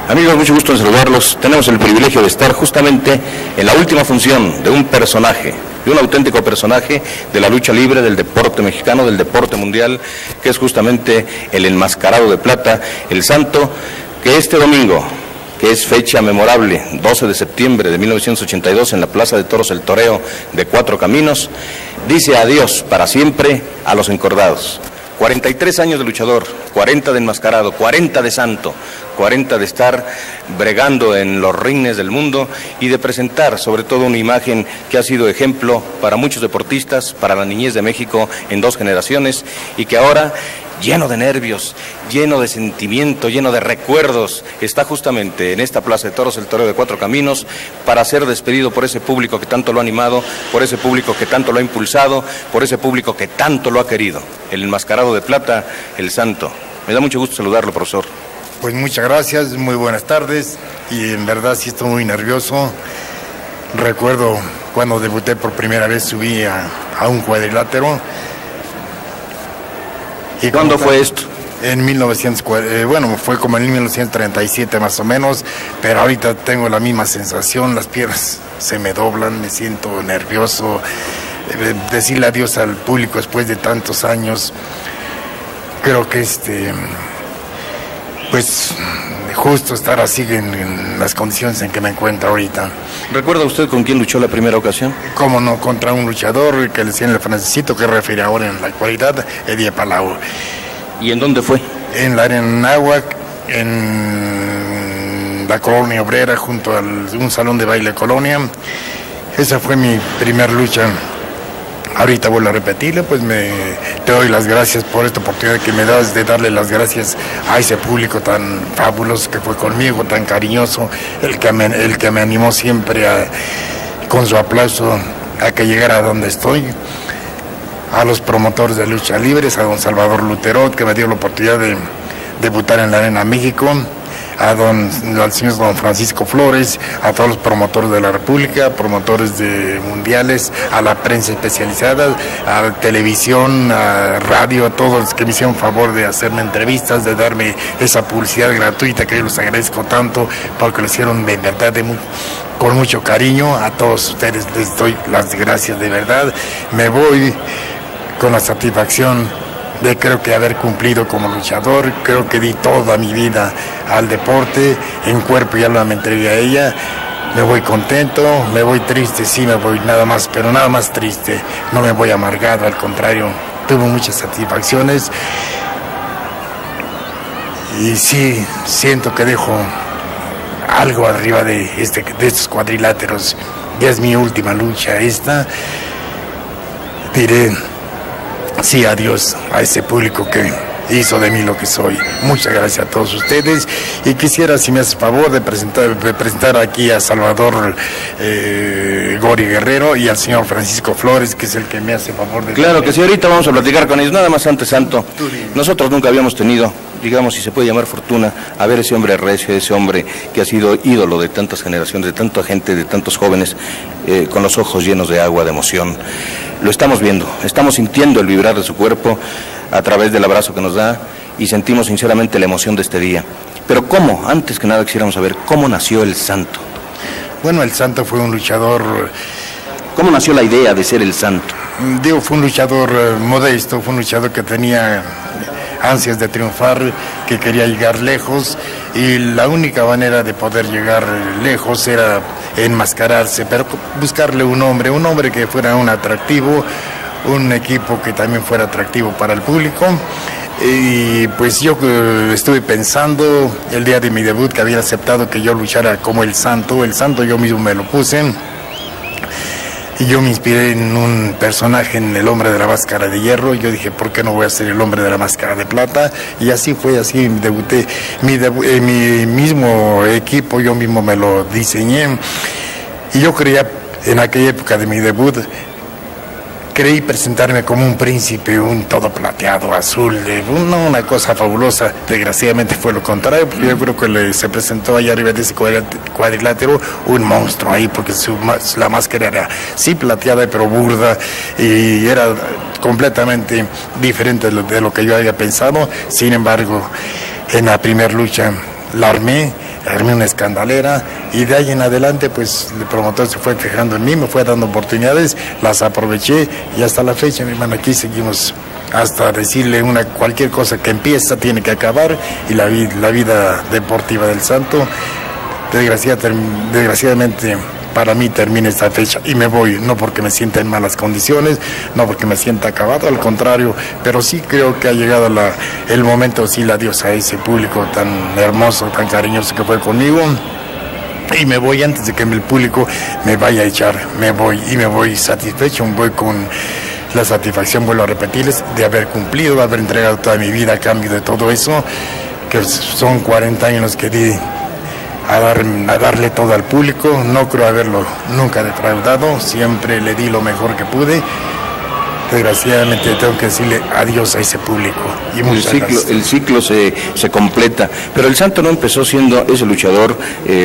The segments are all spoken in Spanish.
Amigos, mucho gusto en saludarlos. Tenemos el privilegio de estar justamente en la última función de un personaje, de un auténtico personaje de la lucha libre, del deporte mexicano, del deporte mundial, que es justamente el enmascarado de plata, el Santo, que este domingo, que es fecha memorable, 12 de septiembre de 1982, en la Plaza de Toros El Toreo de Cuatro Caminos, dice adiós para siempre a los encordados. 43 años de luchador, 40 de enmascarado, 40 de santo, 40 de estar bregando en los rines del mundo y de presentar sobre todo una imagen que ha sido ejemplo para muchos deportistas, para la niñez de México en dos generaciones, y que ahora, lleno de nervios, lleno de sentimiento, lleno de recuerdos, está justamente en esta Plaza de Toros El Toreo de Cuatro Caminos para ser despedido por ese público que tanto lo ha animado, por ese público que tanto lo ha impulsado, por ese público que tanto lo ha querido. El enmascarado de plata, el Santo. Me da mucho gusto saludarlo, profesor. Pues muchas gracias, muy buenas tardes, y en verdad sí estoy muy nervioso. Recuerdo cuando debuté por primera vez, subí a un cuadrilátero. ¿Y cuándo fue esto? En 1940, fue como en 1937 más o menos, pero ahorita tengo la misma sensación, las piernas se me doblan, me siento nervioso. Decirle adiós al público después de tantos años, creo que pues justo estar así en las condiciones en que me encuentro ahorita. ¿Recuerda usted con quién luchó la primera ocasión? Cómo no, contra un luchador que le decían el Francesito, que refiere ahora en la actualidad, Eddie Palau. ¿Y en dónde fue? En la Arena Náhuac, en la Colonia Obrera, junto a un salón de baile Colonia. Esa fue mi primer lucha. Ahorita vuelvo a repetirle, pues te doy las gracias por esta oportunidad que me das de darle las gracias a ese público tan fabuloso que fue conmigo, tan cariñoso, el que me animó siempre con su aplauso a que llegara a donde estoy. A los promotores de lucha libres, a don Salvador Lutero, que me dio la oportunidad de debutar en la Arena México, al señor don Francisco Flores, a todos los promotores de la República, promotores de mundiales, a la prensa especializada, a televisión, a radio, a todos los que me hicieron favor de hacerme entrevistas, de darme esa publicidad gratuita, que yo les agradezco tanto, porque lo hicieron de verdad con mucho cariño. A todos ustedes les doy las gracias de verdad. Me voy con la satisfacción de creo que haber cumplido como luchador. Creo que di toda mi vida al deporte, en cuerpo y alma me entregué a ella. Me voy contento, me voy triste, sí me voy nada más, pero nada más triste. No me voy amargado, al contrario, tuve muchas satisfacciones. Y sí, siento que dejo algo arriba de estos cuadriláteros. Ya es mi última lucha esta. Diré sí, adiós a ese público que hizo de mí lo que soy. Muchas gracias a todos ustedes, y quisiera, si me hace favor, de presentar aquí a Salvador Gori Guerrero y al señor Francisco Flores, que es el que me hace favor de... Claro que sí, ahorita vamos a platicar con ellos. Nada más antes, Santo, nosotros nunca habíamos tenido, digamos, si se puede llamar fortuna, a ver ese hombre recio, ese hombre que ha sido ídolo de tantas generaciones, de tanta gente, de tantos jóvenes, con los ojos llenos de agua, de emoción. Lo estamos viendo, estamos sintiendo el vibrar de su cuerpo a través del abrazo que nos da, y sentimos sinceramente la emoción de este día. Pero ¿cómo? Antes que nada quisiéramos saber cómo nació el Santo. Bueno, el Santo fue un luchador... ¿Cómo nació la idea de ser el Santo? Fue un luchador modesto, fue un luchador que tenía ansias de triunfar, que quería llegar lejos, y la única manera de poder llegar lejos era enmascararse, pero buscarle un hombre que fuera un atractivo, un equipo que también fuera atractivo para el público. Y pues yo estuve pensando el día de mi debut que había aceptado que yo luchara como el Santo. El Santo yo mismo me lo puse, y yo me inspiré en un personaje, en el hombre de la máscara de hierro. Yo dije, ¿por qué no voy a ser el hombre de la máscara de plata? Y así fue, así debuté. Mi mismo equipo, yo mismo me lo diseñé. Y yo creía, en aquella época de mi debut, creí presentarme como un príncipe, un todo plateado, azul, una cosa fabulosa. Desgraciadamente fue lo contrario, porque yo creo que se presentó allá arriba de ese cuadrilátero un monstruo ahí, porque la máscara era sí plateada, pero burda, y era completamente diferente de lo que yo había pensado. Sin embargo, en la primera lucha la armé, armé una escandalera y de ahí en adelante pues el promotor se fue fijando en mí, me fue dando oportunidades, las aproveché y hasta la fecha, mi hermano, aquí seguimos hasta decirle cualquier cosa que empieza tiene que acabar, y la vida deportiva del Santo desgraciadamente para mí termina esta fecha y me voy, no porque me sienta en malas condiciones, no porque me sienta acabado, al contrario, pero sí creo que ha llegado el momento de decirle adiós a ese público tan hermoso, tan cariñoso que fue conmigo. Y me voy antes de que el público me vaya a echar, me voy satisfecho, voy con la satisfacción, vuelvo a repetirles, de haber cumplido, de haber entregado toda mi vida a cambio de todo eso, que son 40 años que di a darle todo al público. No creo haberlo nunca defraudado, siempre le di lo mejor que pude. Desgraciadamente tengo que decirle adiós a ese público. Y el ciclo se completa, pero el Santo no empezó siendo ese luchador,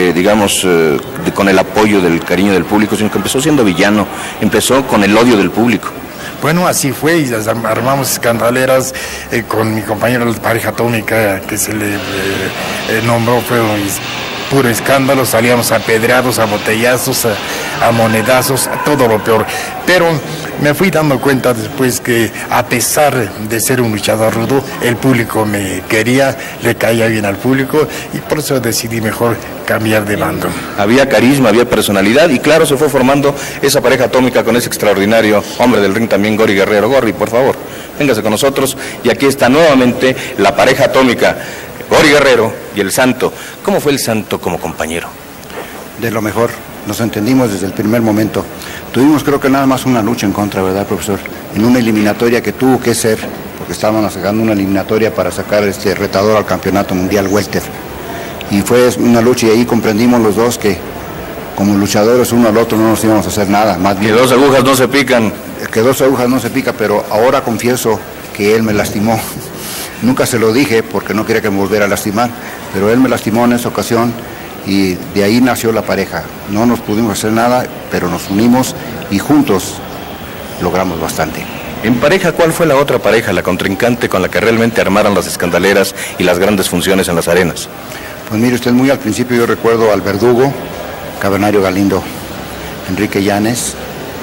con el apoyo del cariño del público, sino que empezó siendo villano, empezó con el odio del público. Bueno, así fue, y armamos escandaleras con mi compañero de pareja atómica, que se le nombró, fue puro escándalo, salíamos apedreados, a botellazos, a monedazos, a todo lo peor. Pero me fui dando cuenta después que, a pesar de ser un luchador rudo, el público me quería, le caía bien al público, y por eso decidí mejor cambiar de bando. Había carisma, había personalidad, y claro, se fue formando esa pareja atómica con ese extraordinario hombre del ring también, Gori Guerrero. Gori, por favor, véngase con nosotros, y aquí está nuevamente la pareja atómica, Gori Guerrero y el Santo. ¿Cómo fue el Santo como compañero? De lo mejor, nos entendimos desde el primer momento. Tuvimos, creo que nada más una lucha en contra, ¿verdad, profesor? En una eliminatoria que tuvo que ser, porque estábamos sacando una eliminatoria para sacar este retador al campeonato mundial welter. Y fue una lucha, y ahí comprendimos los dos que como luchadores uno al otro no nos íbamos a hacer nada. Más bien, que dos agujas no se pican. Que dos agujas no se pican, pero ahora confieso que él me lastimó. Nunca se lo dije porque no quería que me volviera a lastimar, pero él me lastimó en esa ocasión, y de ahí nació la pareja. No nos pudimos hacer nada, pero nos unimos y juntos logramos bastante. En pareja, ¿cuál fue la otra pareja, la contrincante con la que realmente armaron las escandaleras y las grandes funciones en las arenas? Pues mire usted, muy al principio yo recuerdo al Verdugo, Cavernario Galindo, Enrique Llanes,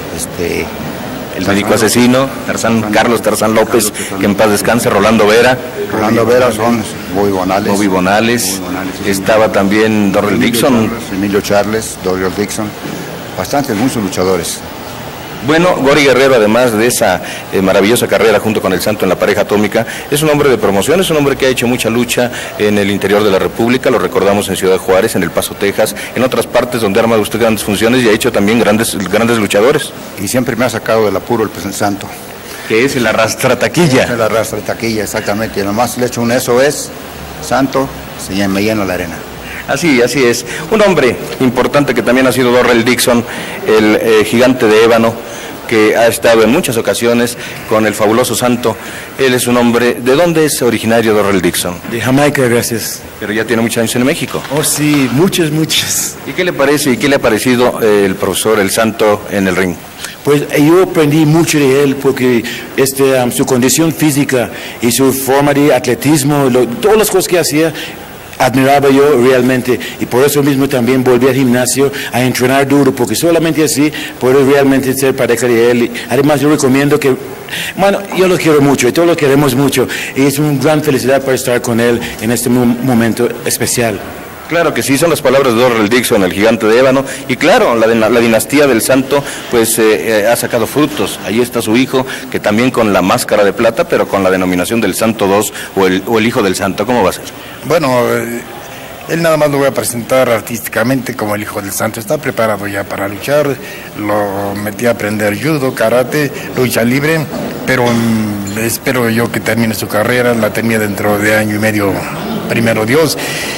el médico asesino, Carlos Tarzán López, que en paz descanse, Rolando Vera. Rolando Vera, son Bobby Bonales. Estaba también Dorrell Dixon. Emilio Charles, Dorrell Dixon, bastantes, muchos luchadores. Bueno, Gori Guerrero, además de esa maravillosa carrera junto con el Santo en la pareja atómica, es un hombre de promoción, es un hombre que ha hecho mucha lucha en el interior de la República, lo recordamos en Ciudad Juárez, en El Paso, Texas, en otras partes donde ha armado usted grandes funciones y ha hecho también grandes luchadores. Y siempre me ha sacado del apuro el Santo. Que es el arrastrataquilla. Es el arrastrataquilla, exactamente, y nomás le echo un SOS, Santo, me llena la arena. Así es. Un hombre importante que también ha sido Dorrell Dixon, el gigante de ébano, que ha estado en muchas ocasiones con el fabuloso Santo. Él es un hombre... ¿De dónde es originario Dorrell Dixon? De Jamaica, gracias. Pero ya tiene muchos años en México. Oh, sí, muchos. ¿Y qué le parece y qué le ha parecido el profesor, el Santo, en el ring? Pues yo aprendí mucho de él porque su condición física y su forma de atletismo, todas las cosas que hacía, admiraba yo realmente, y por eso mismo también volví al gimnasio a entrenar duro, porque solamente así puedo realmente ser pareja de él. Además yo recomiendo que, yo lo quiero mucho y todos lo queremos mucho, y es una gran felicidad para estar con él en este momento especial. Claro que sí, son las palabras de Dorrell Dixon, el gigante de ébano, y claro, la dinastía del Santo pues ha sacado frutos. Ahí está su hijo, que también con la máscara de plata, pero con la denominación del Santo II o el hijo del Santo. ¿Cómo va a ser? Bueno, él nada más lo voy a presentar artísticamente como el hijo del Santo. Está preparado ya para luchar, lo metí a aprender judo, karate, lucha libre, pero espero yo que termine su carrera, la termine dentro de año y medio, primero Dios.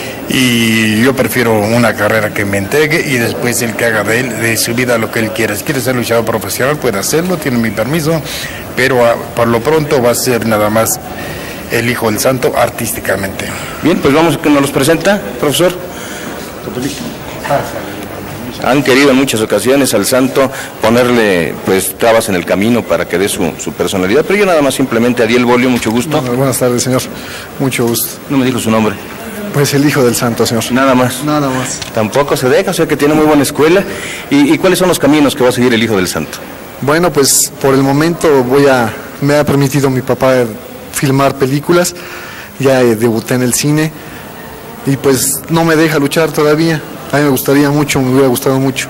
Y yo prefiero una carrera que me entregue y después el que haga de su vida lo que él quiera. Si quiere ser luchador profesional puede hacerlo, tiene mi permiso, pero por lo pronto va a ser nada más el hijo del Santo artísticamente. Bien, pues vamos, que nos los presenta, profesor. Han querido en muchas ocasiones al Santo ponerle pues trabas en el camino para que dé su personalidad, pero yo nada más simplemente Adiel Bolio, mucho gusto. Buenas tardes, señor, mucho gusto. No me dijo su nombre. Pues el hijo del santo, señor. Nada más. Nada más. Tampoco se deja, o sea que tiene muy buena escuela. ¿Y cuáles son los caminos que va a seguir el hijo del santo? Bueno, pues por el momento me ha permitido mi papá filmar películas, ya debuté en el cine y pues no me deja luchar todavía. A mí me gustaría mucho, me hubiera gustado mucho.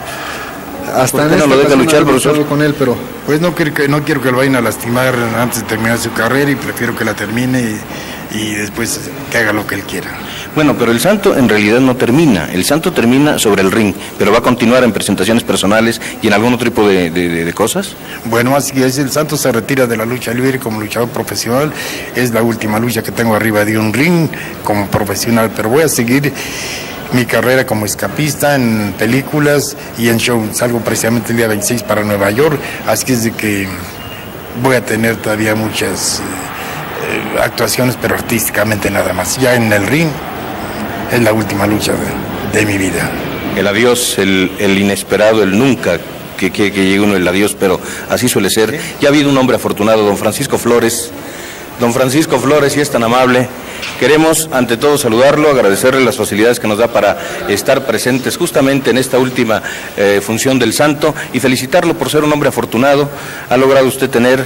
Hasta ¿Por qué no lo deja luchar, profesor? Con él, pero pues no quiero que lo vayan a lastimar antes de terminar su carrera y prefiero que la termine y después que haga lo que él quiera. Bueno, pero el santo en realidad no termina. El santo termina sobre el ring, pero va a continuar en presentaciones personales y en algún otro tipo de cosas. Bueno, así es, el santo se retira de la lucha libre como luchador profesional. Es la última lucha que tengo arriba de un ring como profesional, pero voy a seguir mi carrera como escapista en películas y en show. Salgo precisamente el día 26 para Nueva York, así es de que voy a tener todavía muchas actuaciones, pero artísticamente nada más. Ya en el ring es la última lucha de mi vida. El adiós, el inesperado, el nunca que llegue uno el adiós, pero así suele ser. Ya ha habido un hombre afortunado, don Francisco Flores. Don Francisco Flores, si es tan amable, queremos ante todo saludarlo, agradecerle las facilidades que nos da para estar presentes justamente en esta última función del santo y felicitarlo por ser un hombre afortunado. Ha logrado usted tener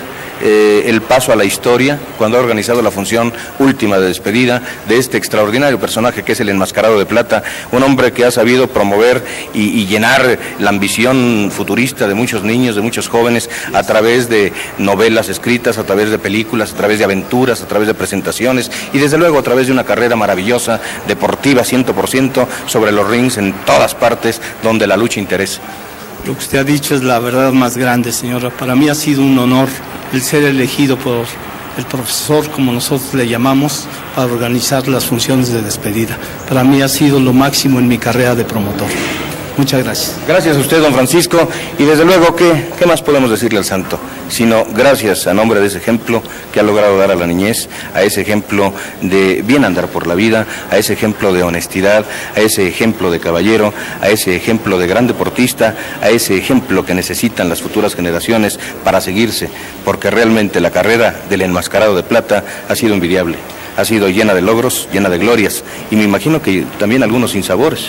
el paso a la historia cuando ha organizado la función última de despedida de este extraordinario personaje que es el Enmascarado de Plata, un hombre que ha sabido promover y llenar la ambición futurista de muchos niños, de muchos jóvenes, a través de novelas escritas, a través de películas, a través de aventuras, a través de presentaciones y desde luego a través de una carrera maravillosa, deportiva 100% sobre los rings en todas partes donde la lucha interesa. Lo que usted ha dicho es la verdad más grande, señora. Para mí ha sido un honor el ser elegido por el profesor, como nosotros le llamamos, para organizar las funciones de despedida. Para mí ha sido lo máximo en mi carrera de promotor. Muchas gracias. Gracias a usted, don Francisco, y desde luego, ¿qué más podemos decirle al santo? Sino gracias a nombre de ese ejemplo que ha logrado dar a la niñez, a ese ejemplo de bien andar por la vida, a ese ejemplo de honestidad, a ese ejemplo de caballero, a ese ejemplo de gran deportista, a ese ejemplo que necesitan las futuras generaciones para seguirse, porque realmente la carrera del Enmascarado de Plata ha sido envidiable, ha sido llena de logros, llena de glorias, y me imagino que también algunos sinsabores.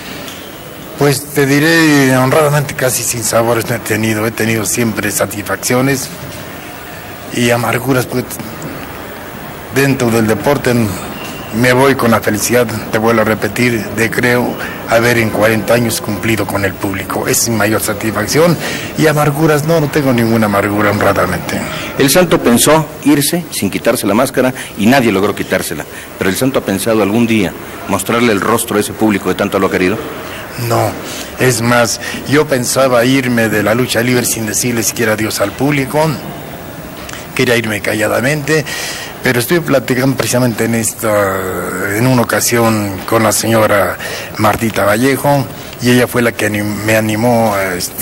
Pues te diré honradamente casi sin sabores no he tenido siempre satisfacciones y amarguras, pues dentro del deporte me voy con la felicidad, te vuelvo a repetir, de creo haber en 40 años cumplido con el público, es mi mayor satisfacción y amarguras no tengo ninguna amargura honradamente. El santo pensó irse sin quitarse la máscara y nadie logró quitársela, pero el santo ha pensado algún día mostrarle el rostro a ese público que tanto lo ha querido. No, es más, yo pensaba irme de la lucha libre sin decirle siquiera adiós al público, quería irme calladamente, pero estoy platicando precisamente en una ocasión con la señora Martita Vallejo, y ella fue la que me animó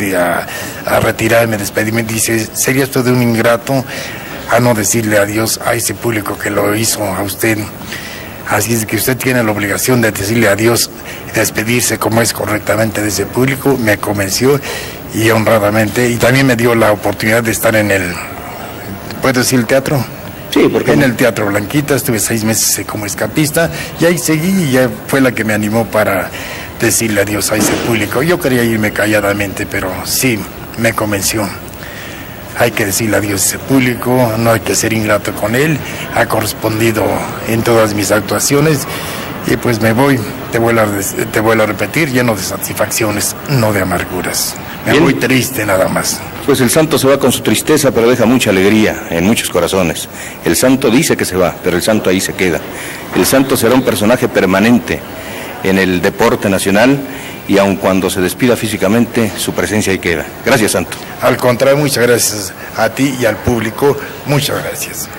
a retirarme, despedirme. Dice, sería esto de un ingrato a no decirle adiós a ese público que lo hizo a usted. Así es que usted tiene la obligación de decirle adiós, despedirse como es correctamente de ese público. Me convenció y honradamente, y también me dio la oportunidad de estar en el, ¿puedo decir el teatro? Sí, porque en el Teatro Blanquita, estuve 6 meses como escapista y ahí seguí y ella fue la que me animó para decirle adiós a ese público. Yo quería irme calladamente, pero sí, me convenció. Hay que decirle adiós a ese público, no hay que ser ingrato con él, ha correspondido en todas mis actuaciones y pues me voy, te vuelvo a repetir, lleno de satisfacciones, no de amarguras. Me voy triste nada más. Pues el santo se va con su tristeza, pero deja mucha alegría en muchos corazones. El santo dice que se va, pero el santo ahí se queda. El santo será un personaje permanente en el deporte nacional y aun cuando se despida físicamente, su presencia ahí queda. Gracias, santo. Al contrario, muchas gracias a ti y al público, muchas gracias.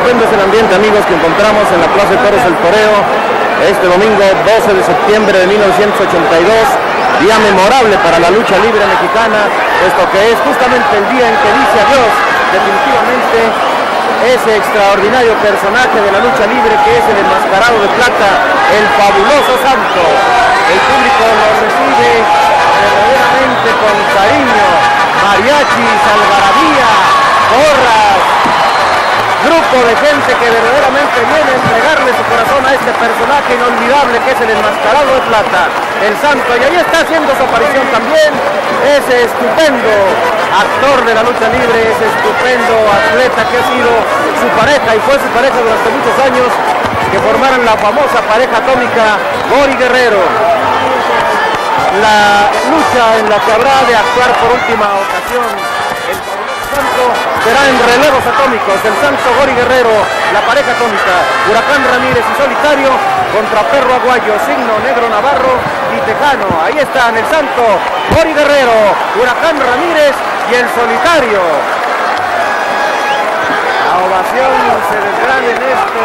estupendo es el ambiente, amigos, que encontramos en la Plaza de Toros del Toreo este domingo 12 de septiembre de 1982, día memorable para la lucha libre mexicana, puesto que es justamente el día en que dice adiós definitivamente ese extraordinario personaje de la lucha libre que es el enmascarado de plata, el fabuloso Santo. El público lo recibe verdaderamente con cariño, mariachis, algarabía, porras, grupo de gente que verdaderamente viene a entregarle su corazón a este personaje inolvidable que es el enmascarado de plata, el Santo. Y ahí está haciendo su aparición también ese estupendo actor de la lucha libre, ese estupendo atleta que ha sido su pareja y fue su pareja durante muchos años, que formaron la famosa pareja atómica Gori Guerrero. La lucha en la que habrá de actuar por última ocasión el Santo será en relevos atómicos, el Santo Gori Guerrero, la pareja atómica, Huracán Ramírez y Solitario contra Perro Aguayo, Signo, Negro Navarro y Tejano. Ahí están el Santo Gori Guerrero, Huracán Ramírez y el Solitario. La ovación se desgrana en este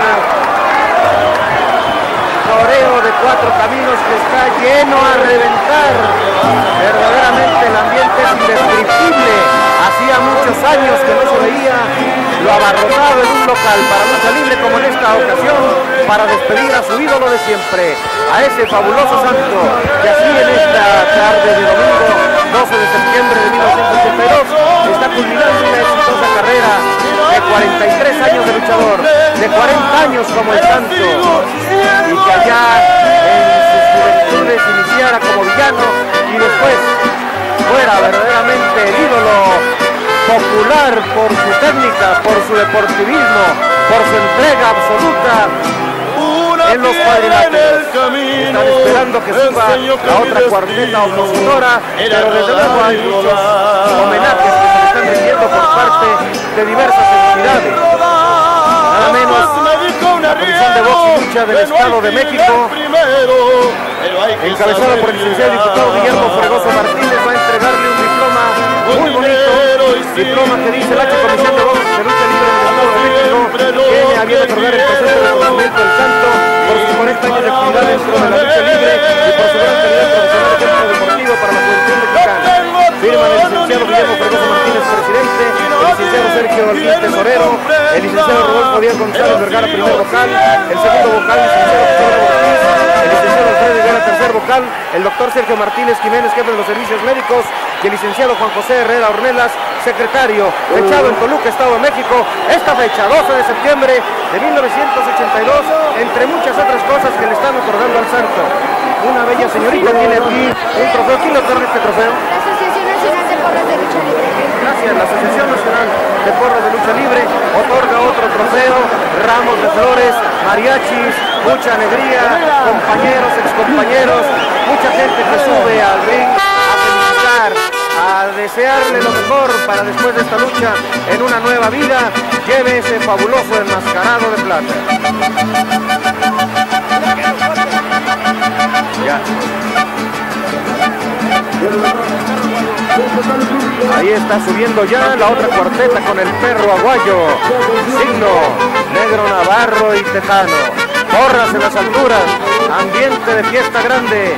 toreo de cuatro caminos que está lleno a reventar. Verdaderamente el ambiente es indescriptible. Hacía muchos años que no se veía lo abarrotado en un local para lucha libre como en esta ocasión, para despedir a su ídolo de siempre, a ese fabuloso Santo que así en esta tarde de domingo 12 de septiembre de 1982 está culminando una exitosa carrera de 43 años de luchador, de 40 años como el Santo, y que allá en sus juventudes iniciara como villano y después fuera verdaderamente el ídolo popular por su técnica, por su deportivismo, por su entrega absoluta en los cuadriláteros. Están esperando que suba la otra cuarteta opositora, pero desde luego hay muchos homenajes que se están rendiendo por parte de diversas entidades. Nada menos la Comisión de Box y Lucha del Estado de México, encabezada por el licenciado diputado Guillermo Fregoso Martínez, va a entregarle un diploma muy bonito, diploma que dice la Comisión de Box de Lucha Libre del Estado de México, tiene a bien otorgar el presente reconocimiento del Santo por sus 40 años de actividad dentro de la lucha libre y por su gran calidad profesional de centro deportivo para la juventud mexicana. Firman el licenciado Guillermo Fregoso Martínez, presidente, el licenciado Sergio Alvin, tesorero, el licenciado Rodolfo Díaz González Vergara, primer vocal, el segundo vocal, el licenciado José Ortiz, el licenciado Alfredo Higuera, tercer vocal, el doctor Sergio Martínez Jiménez, jefe de los servicios médicos, y el licenciado Juan José Herrera Ornelas, secretario, fechado en Toluca, Estado de México, esta fecha, 12 de septiembre de 1982, entre muchas otras cosas que le están otorgando al Santo. Una bella señorita tiene aquí un trofeo. ¿Quién le otorga este trofeo? La Asociación Nacional de Porras de Lucha Libre. Gracias, la Asociación Nacional de Porras de Lucha Libre otorga otro trofeo, ramos de flores, mariachis, mucha alegría, compañeros, excompañeros, mucha gente que sube al ring a felicitar, a desearle lo mejor para después de esta lucha en una nueva vida, lleve ese fabuloso enmascarado de plata. Ya. Ahí está subiendo ya la otra cuarteta con el Perro Aguayo, Signo, Negro Navarro y Tejano. Porras en las alturas, ambiente de fiesta grande.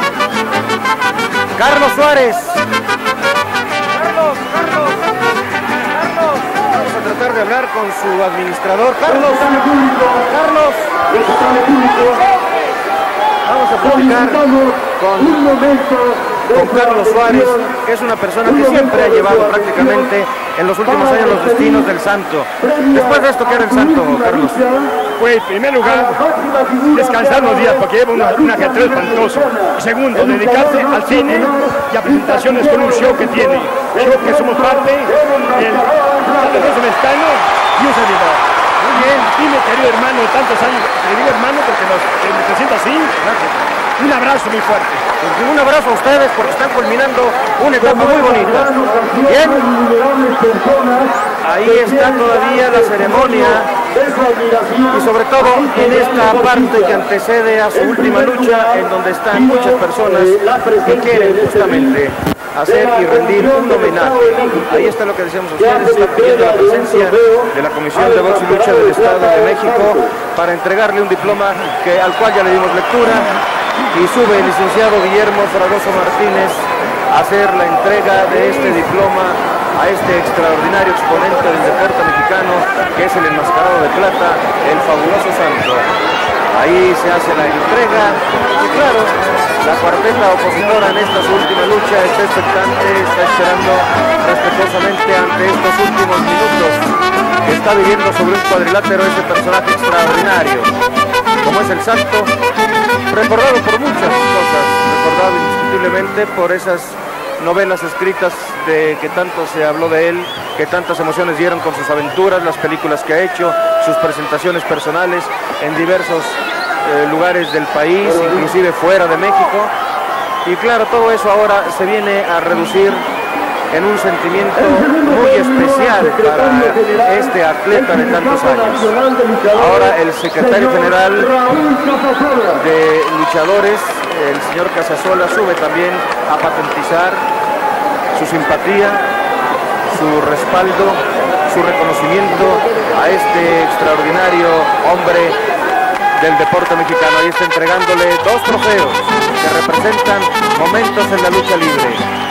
Carlos Suárez. Carlos. Vamos a tratar de hablar con su administrador. Carlos. Vamos a platicar con Carlos Suárez, que es una persona que siempre ha llevado prácticamente en los últimos años los destinos del Santo. Después de esto, ¿qué era el Santo, Carlos? Pues, en primer lugar, descansar unos días porque lleva un ajetreo espantoso. Segundo, dedicarse al cine y a presentaciones con un show que tiene. Show que somos parte del Santo Mexicano y un servidor. Muy bien, dime, querido hermano, de tantos años, te digo hermano porque me siento así. Gracias. Un abrazo muy fuerte. Un abrazo a ustedes porque están culminando una etapa muy bonita. Bien, ahí está todavía la ceremonia y sobre todo en esta parte que antecede a su última lucha, en donde están muchas personas que quieren justamente hacer y rendir un homenaje. Ahí está lo que decíamos a ustedes, está pidiendo la presencia de la Comisión de Box y Lucha del Estado de México para entregarle un diploma al cual ya le dimos lectura, y sube el licenciado Guillermo Fragoso Martínez a hacer la entrega de este diploma a este extraordinario exponente del deporte mexicano, que es el enmascarado de plata, el fabuloso Santo. Ahí se hace la entrega y claro, la cuarteta opositora en esta su última lucha está expectante, está esperando respetuosamente ante estos últimos minutos que está viviendo sobre un cuadrilátero ese personaje extraordinario, como es el Santo, recordado por muchas cosas, recordado indiscutiblemente por esas novelas escritas de que tanto se habló de él, que tantas emociones dieron con sus aventuras, las películas que ha hecho, sus presentaciones personales en diversos lugares del país, inclusive fuera de México. Y claro, todo eso ahora se viene a reducir en un sentimiento muy especial para este atleta de tantos años. Ahora el secretario general de luchadores, el señor Casasola, sube también a patentizar su simpatía, su respaldo, su reconocimiento a este extraordinario hombre del deporte mexicano. Ahí está entregándole 2 trofeos que representan momentos en la lucha libre.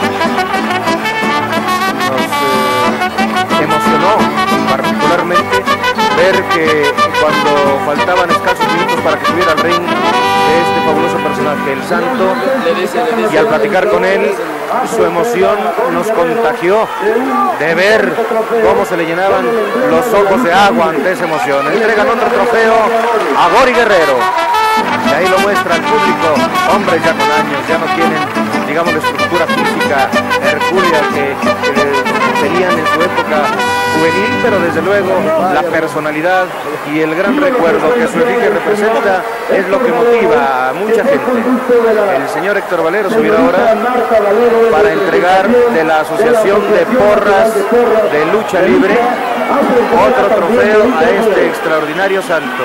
Nos emocionó particularmente ver que cuando faltaban escasos minutos para que subiera al ring de este fabuloso personaje, el Santo, y al platicar con él, su emoción nos contagió de ver cómo se le llenaban los ojos de agua ante esa emoción. Entregan otro trofeo a Gori Guerrero, y ahí lo muestra al público, hombres ya con años, ya no tienen, digamos, la estructura física hercúlea que tenían en su época juvenil, pero desde luego la personalidad y el gran recuerdo que su efigie representa es lo que motiva a mucha gente. El señor Héctor Valero subirá ahora para entregar de la Asociación de Porras de Lucha Libre otro trofeo a este extraordinario Santo.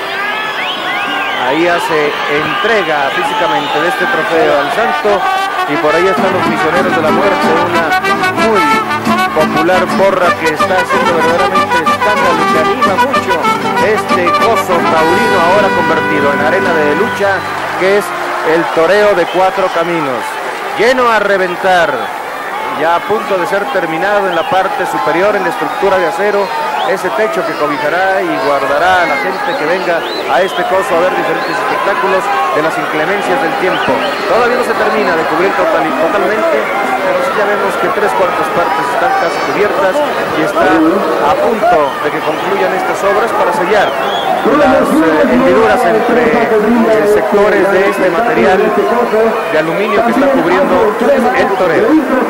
Ahí hace entrega físicamente de este trofeo al Santo, y por ahí están los Misioneros de la Muerte, una muy popular porra que está haciendo verdaderamente escándalo, que anima mucho este gozo taurino ahora convertido en arena de lucha, que es el toreo de 4 caminos, lleno a reventar, ya a punto de ser terminado en la parte superior, en la estructura de acero, ese techo que cobijará y guardará a la gente que venga a este coso a ver diferentes espectáculos de las inclemencias del tiempo. Todavía no se termina de cubrir totalmente, pero sí ya vemos que 3/4 partes están casi cubiertas y está a punto de que concluyan estas obras para sellar las hendiduras entre sectores de este material de aluminio que está cubriendo el toreo.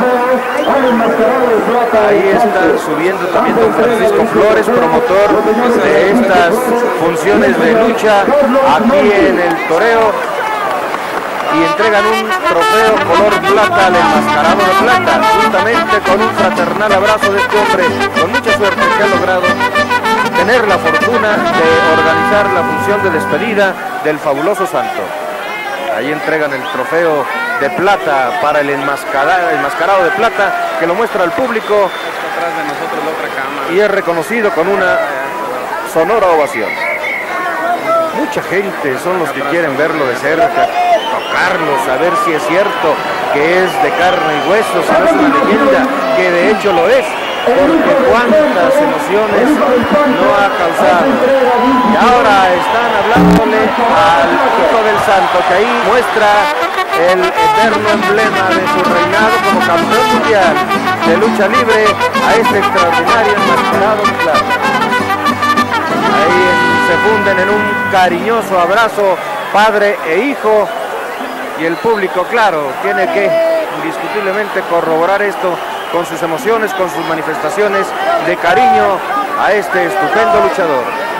Ahí está subiendo también don Francisco Flores, promotor de estas funciones de lucha aquí en el toreo, y entregan un trofeo color plata al enmascarado de plata, juntamente con un fraternal abrazo de este hombre con mucha suerte que ha logrado tener la fortuna de organizar la función de despedida del fabuloso Santo. Ahí entregan el trofeo de plata para el enmascarado de plata, que lo muestra al público atrás de nosotros la otra cámara, y es reconocido con una sonora ovación. Mucha gente son los que quieren verlo de cerca, tocarlo, saber si es cierto que es de carne y hueso, si no es una leyenda, que de hecho lo es, porque cuántas emociones no ha causado. Y ahora están hablándole al hijo del Santo, que ahí muestra el eterno emblema de su reinado como campeón mundial de lucha libre a este extraordinario enmascarado de plata. Ahí se funden en un cariñoso abrazo padre e hijo, y el público, claro, tiene que indiscutiblemente corroborar esto con sus emociones, con sus manifestaciones de cariño a este estupendo luchador.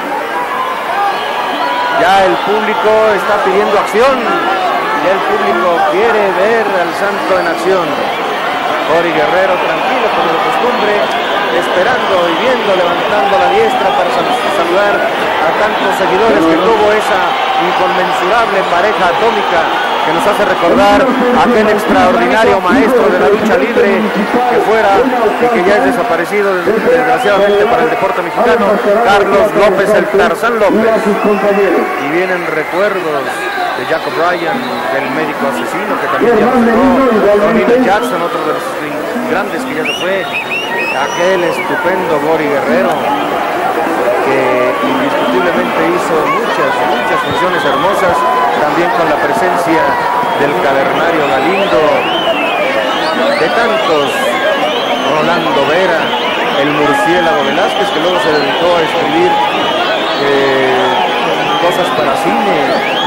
Ya el público está pidiendo acción, ya el público quiere ver al Santo en acción. Gori Guerrero tranquilo como de costumbre, esperando y viendo, levantando la diestra para saludar a tantos seguidores que tuvo esa inconmensurable pareja atómica que nos hace recordar a aquel extraordinario maestro de la lucha libre que fuera y que ya es desaparecido desgraciadamente para el deporte mexicano, Carlos López, el Tarzán López. Y vienen recuerdos de Jack O'Brien, del médico asesino que también ya nos dejó, Ronnie Jackson, otro de los grandes que ya se fue, aquel estupendo Gori Guerrero que indiscutiblemente hizo muchas funciones hermosas, también con la presencia del cavernario Galindo, de tantos, Rolando Vera, el murciélago Velázquez, que luego se dedicó a escribir cosas para cine.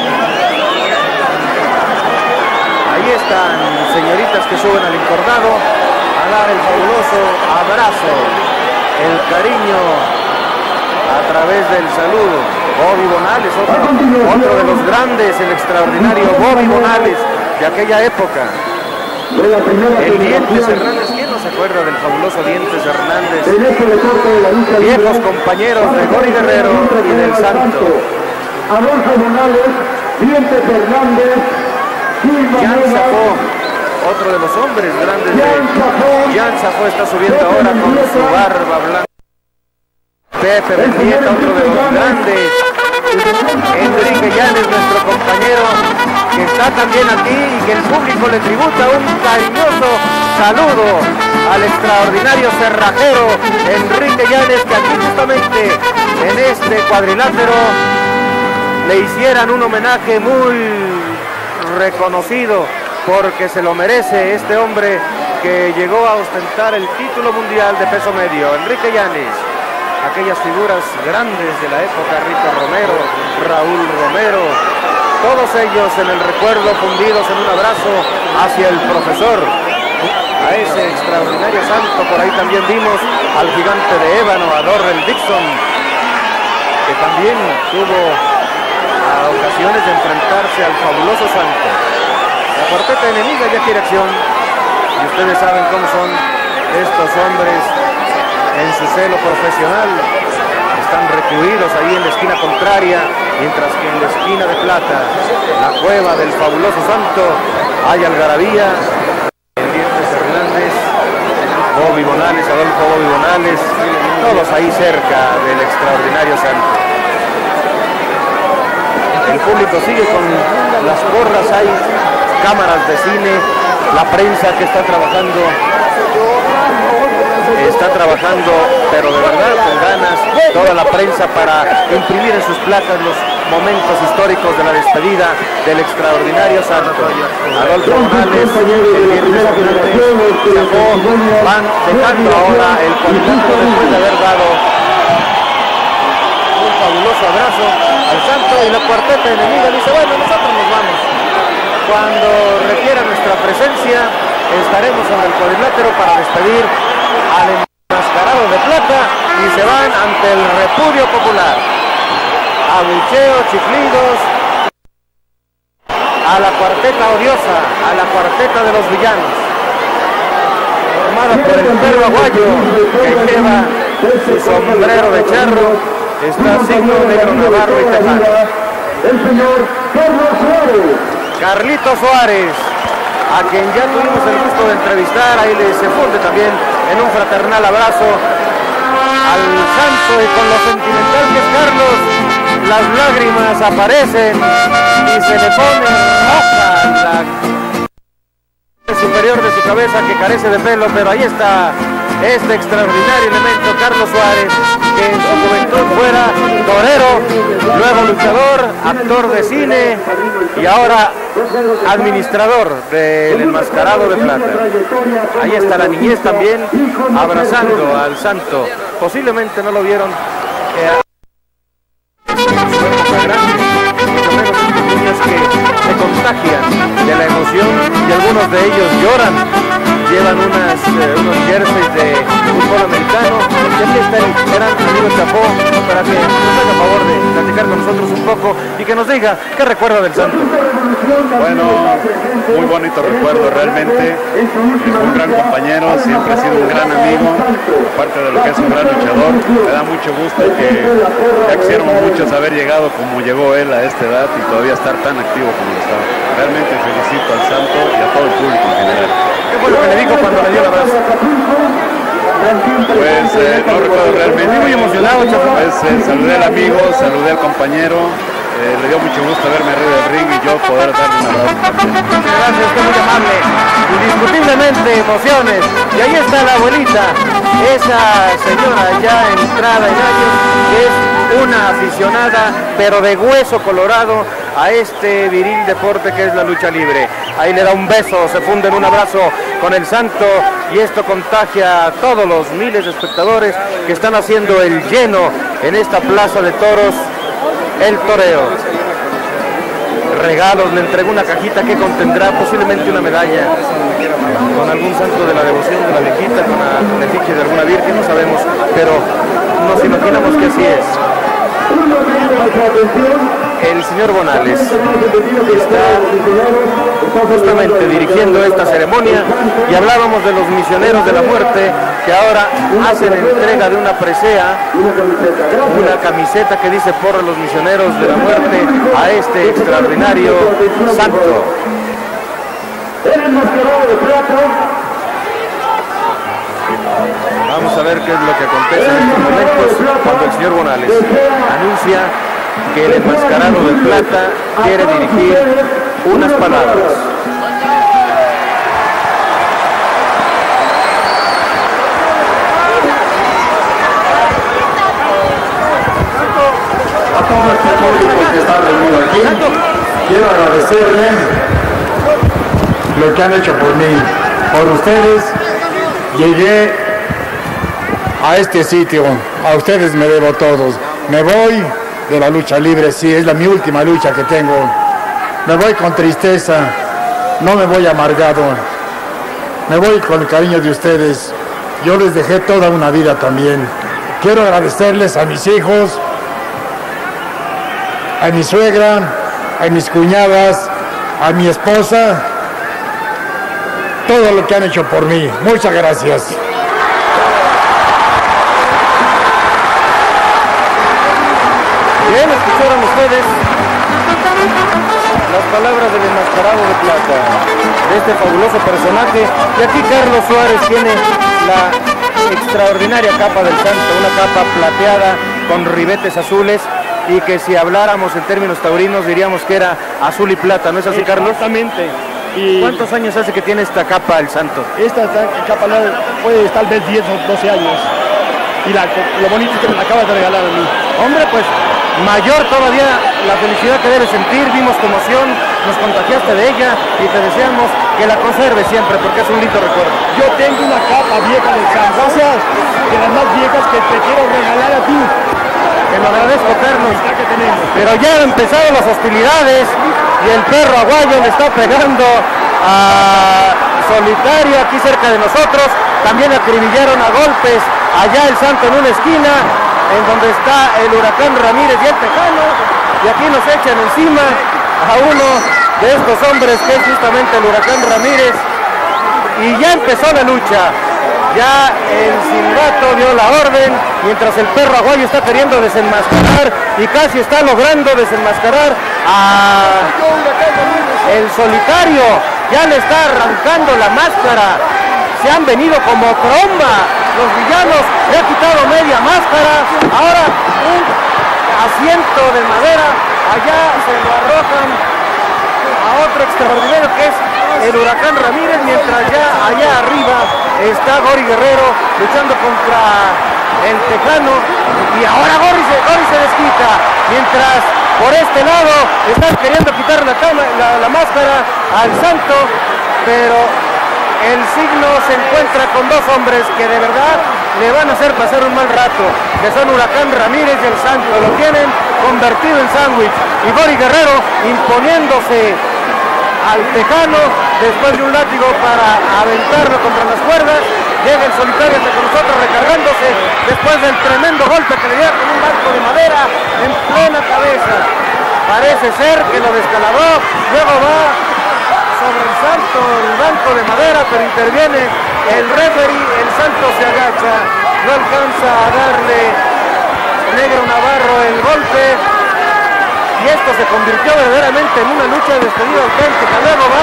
Ahí están señoritas que suben al encordado a dar el fabuloso abrazo, el cariño a través del saludo. Bobby Bonales, otro de los grandes, el extraordinario Bobby Bonales de aquella época. El Dientes Hernández, ¿quién no se acuerda del fabuloso Dientes Hernández? Viejos compañeros de Gori Guerrero y del Santo. Adolfo Bonales, Dientes Hernández, Jan Zafó, otro de los hombres grandes de Jan Zafó, está subiendo ahora con su barba blanca. Pepe Mendieta, otro de los grandes. Enrique Llanes, nuestro compañero, que está también aquí y que el público le tributa un cariñoso saludo al extraordinario cerrajero Enrique Llanes, que aquí justamente en este cuadrilátero le hicieran un homenaje muy reconocido, porque se lo merece este hombre que llegó a ostentar el título mundial de peso medio, Enrique Llanes. Aquellas figuras grandes de la época, Rito Romero, Raúl Romero, todos ellos en el recuerdo, fundidos en un abrazo hacia el profesor, a ese extraordinario Santo. Por ahí también vimos al gigante de ébano, a Dorrell Dixon, que también tuvo ocasiones de enfrentarse al fabuloso Santo. La cuarteta enemiga ya quiere acción, y ustedes saben cómo son estos hombres en su celo profesional. Están recluidos ahí en la esquina contraria, mientras que en la esquina de plata, la cueva del fabuloso Santo, hay algarabía. Dientes Hernández, Bobby Bonales, Adolfo Bobby Bonales, todos ahí cerca del extraordinario Santo. El público sigue con las porras, hay cámaras de cine, la prensa que está trabajando, pero de verdad con ganas, toda la prensa para imprimir en sus placas los momentos históricos de la despedida del extraordinario Santo. Adolfo Morales, el Viernes van dejando ahora el contacto después de haber dado un fabuloso abrazo al Santo, y la cuarteta enemiga dice: bueno, nosotros nos vamos. Cuando requiera nuestra presencia, estaremos sobre el cuadrilátero para despedir al enmascarado de plata, y se van ante el repudio popular. Abucheo, chiflidos a la cuarteta odiosa, a la cuarteta de los villanos, formada por el perro aguayo que lleva su sombrero de charro, está signo negro, navarro y tejano. El señor Carlos Suárez. Carlito Suárez, a quien ya tuvimos el gusto de entrevistar, ahí se funde también en un fraternal abrazo al Santo, y con lo sentimental que es Carlos, las lágrimas aparecen y se le pone roja la superior de su cabeza, que carece de pelo, pero ahí está este extraordinario elemento, Carlos Suárez, que en su juventud fuera torero, luego luchador, actor de cine y ahora administrador del enmascarado de plata. Ahí está la niñez también abrazando al Santo. Posiblemente no lo vieron niños que se contagian de la emoción, y algunos de ellos lloran, llevan unos jerseys de fútbol americano. Y aquí está el gran amigo Chapó, para que nos haga favor de platicar con nosotros un poco y que nos diga qué recuerda del santo. Bueno, muy bonito recuerdo realmente. Es un gran compañero, siempre ha sido un gran amigo, aparte de lo que es un gran luchador. Me da mucho gusto que ya quisieron muchos haber llegado como llegó él a esta edad y todavía estar tan activo como lo está. Realmente felicito al santo y a todo el público en general. ¿Qué fue lo que le dijo cuando le dio el abrazo? Pues no recuerdo realmente. Muy emocionado, Chapo. Pues saludé al amigo, saludé al compañero. Le dio mucho gusto verme arriba del ring y yo poder darle un abrazo también. Gracias, usted muy amable. Indiscutiblemente emociones. Y ahí está la abuelita, esa señora ya entrada en años, que es una aficionada, pero de hueso colorado, a este viril deporte que es la lucha libre. Ahí le da un beso, se funde en un abrazo con el santo y esto contagia a todos los miles de espectadores que están haciendo el lleno en esta plaza de toros, el toreo. Regalos, le entregó una cajita que contendrá posiblemente una medalla con algún santo de la devoción de la viejita, con la efigie de alguna virgen, no sabemos, pero nos imaginamos que así es. El señor Bonales está justamente dirigiendo esta ceremonia y hablábamos de los misioneros de la muerte que ahora hacen entrega de una presea, una camiseta que dice por los misioneros de la muerte a este extraordinario santo. Vamos a ver qué es lo que acontece en estos momentos cuando el señor Bonales anuncia que el enmascarado de plata quiere dirigir unas palabras. A todo este público que está reunido aquí, quiero agradecerle lo que han hecho por mí, por ustedes. Llegué a este sitio, a ustedes me debo todos. Me voy de la lucha libre, sí, es mi última lucha que tengo. Me voy con tristeza, no me voy amargado. Me voy con el cariño de ustedes. Yo les dejé toda una vida también. Quiero agradecerles a mis hijos, a mi suegra, a mis cuñadas, a mi esposa, todo lo que han hecho por mí. Muchas gracias. Bien, escucharon ustedes las palabras del enmascarado de plata, de este fabuloso personaje. Y aquí Carlos Suárez tiene la extraordinaria capa del santo, una capa plateada con ribetes azules y que si habláramos en términos taurinos diríamos que era azul y plata, ¿no es así, Carlos? Exactamente. Y ¿cuántos años hace que tiene esta capa el santo? Esta capa puede tal vez 10 o 12 años. Y lo bonito es que me la acabas de regalar a mí. Hombre, pues mayor todavía la felicidad que debes sentir. Vimos tu emoción, nos contagiaste de ella y te deseamos que la conserves siempre porque es un lindo recuerdo. Yo tengo una capa vieja del santo, de las más viejas que te quiero regalar a ti. Te lo agradezco, Carlos. Pero ya han empezado las hostilidades y el perro aguayo le está pegando a Solitario aquí cerca de nosotros. También acribillaron a golpes allá el santo en una esquina en donde está el Huracán Ramírez y el Tejano, y aquí nos echan encima a uno de estos hombres que es justamente el Huracán Ramírez, y ya empezó la lucha. Ya el silbato dio la orden, mientras el perro aguayo está queriendo desenmascarar y casi está logrando desenmascarar a el Solitario. Ya le está arrancando la máscara, se han venido como tromba los villanos, le ha quitado media máscara, ahora un asiento de madera, allá se lo arrojan a otro extraordinario que es el Huracán Ramírez, mientras ya allá arriba está Gori Guerrero luchando contra el Tejano, y ahora Gori se desquita, mientras por este lado están queriendo quitar la máscara al santo, pero el signo se encuentra con dos hombres que de verdad le van a hacer pasar un mal rato, que son Huracán Ramírez y el santo. Lo tienen convertido en sándwich, y Gori Guerrero imponiéndose al Tejano después de un látigo para aventarlo contra las cuerdas. Llega el Solitario hasta con nosotros recargándose después del tremendo golpe que le dio con un arco de plena cabeza. Parece ser que lo descalabró, luego va sobre el salto el banco de madera, pero interviene el referee, el salto se agacha, no alcanza a darle Negro Navarro el golpe, y esto se convirtió verdaderamente en una lucha de despedida auténtica. Luego va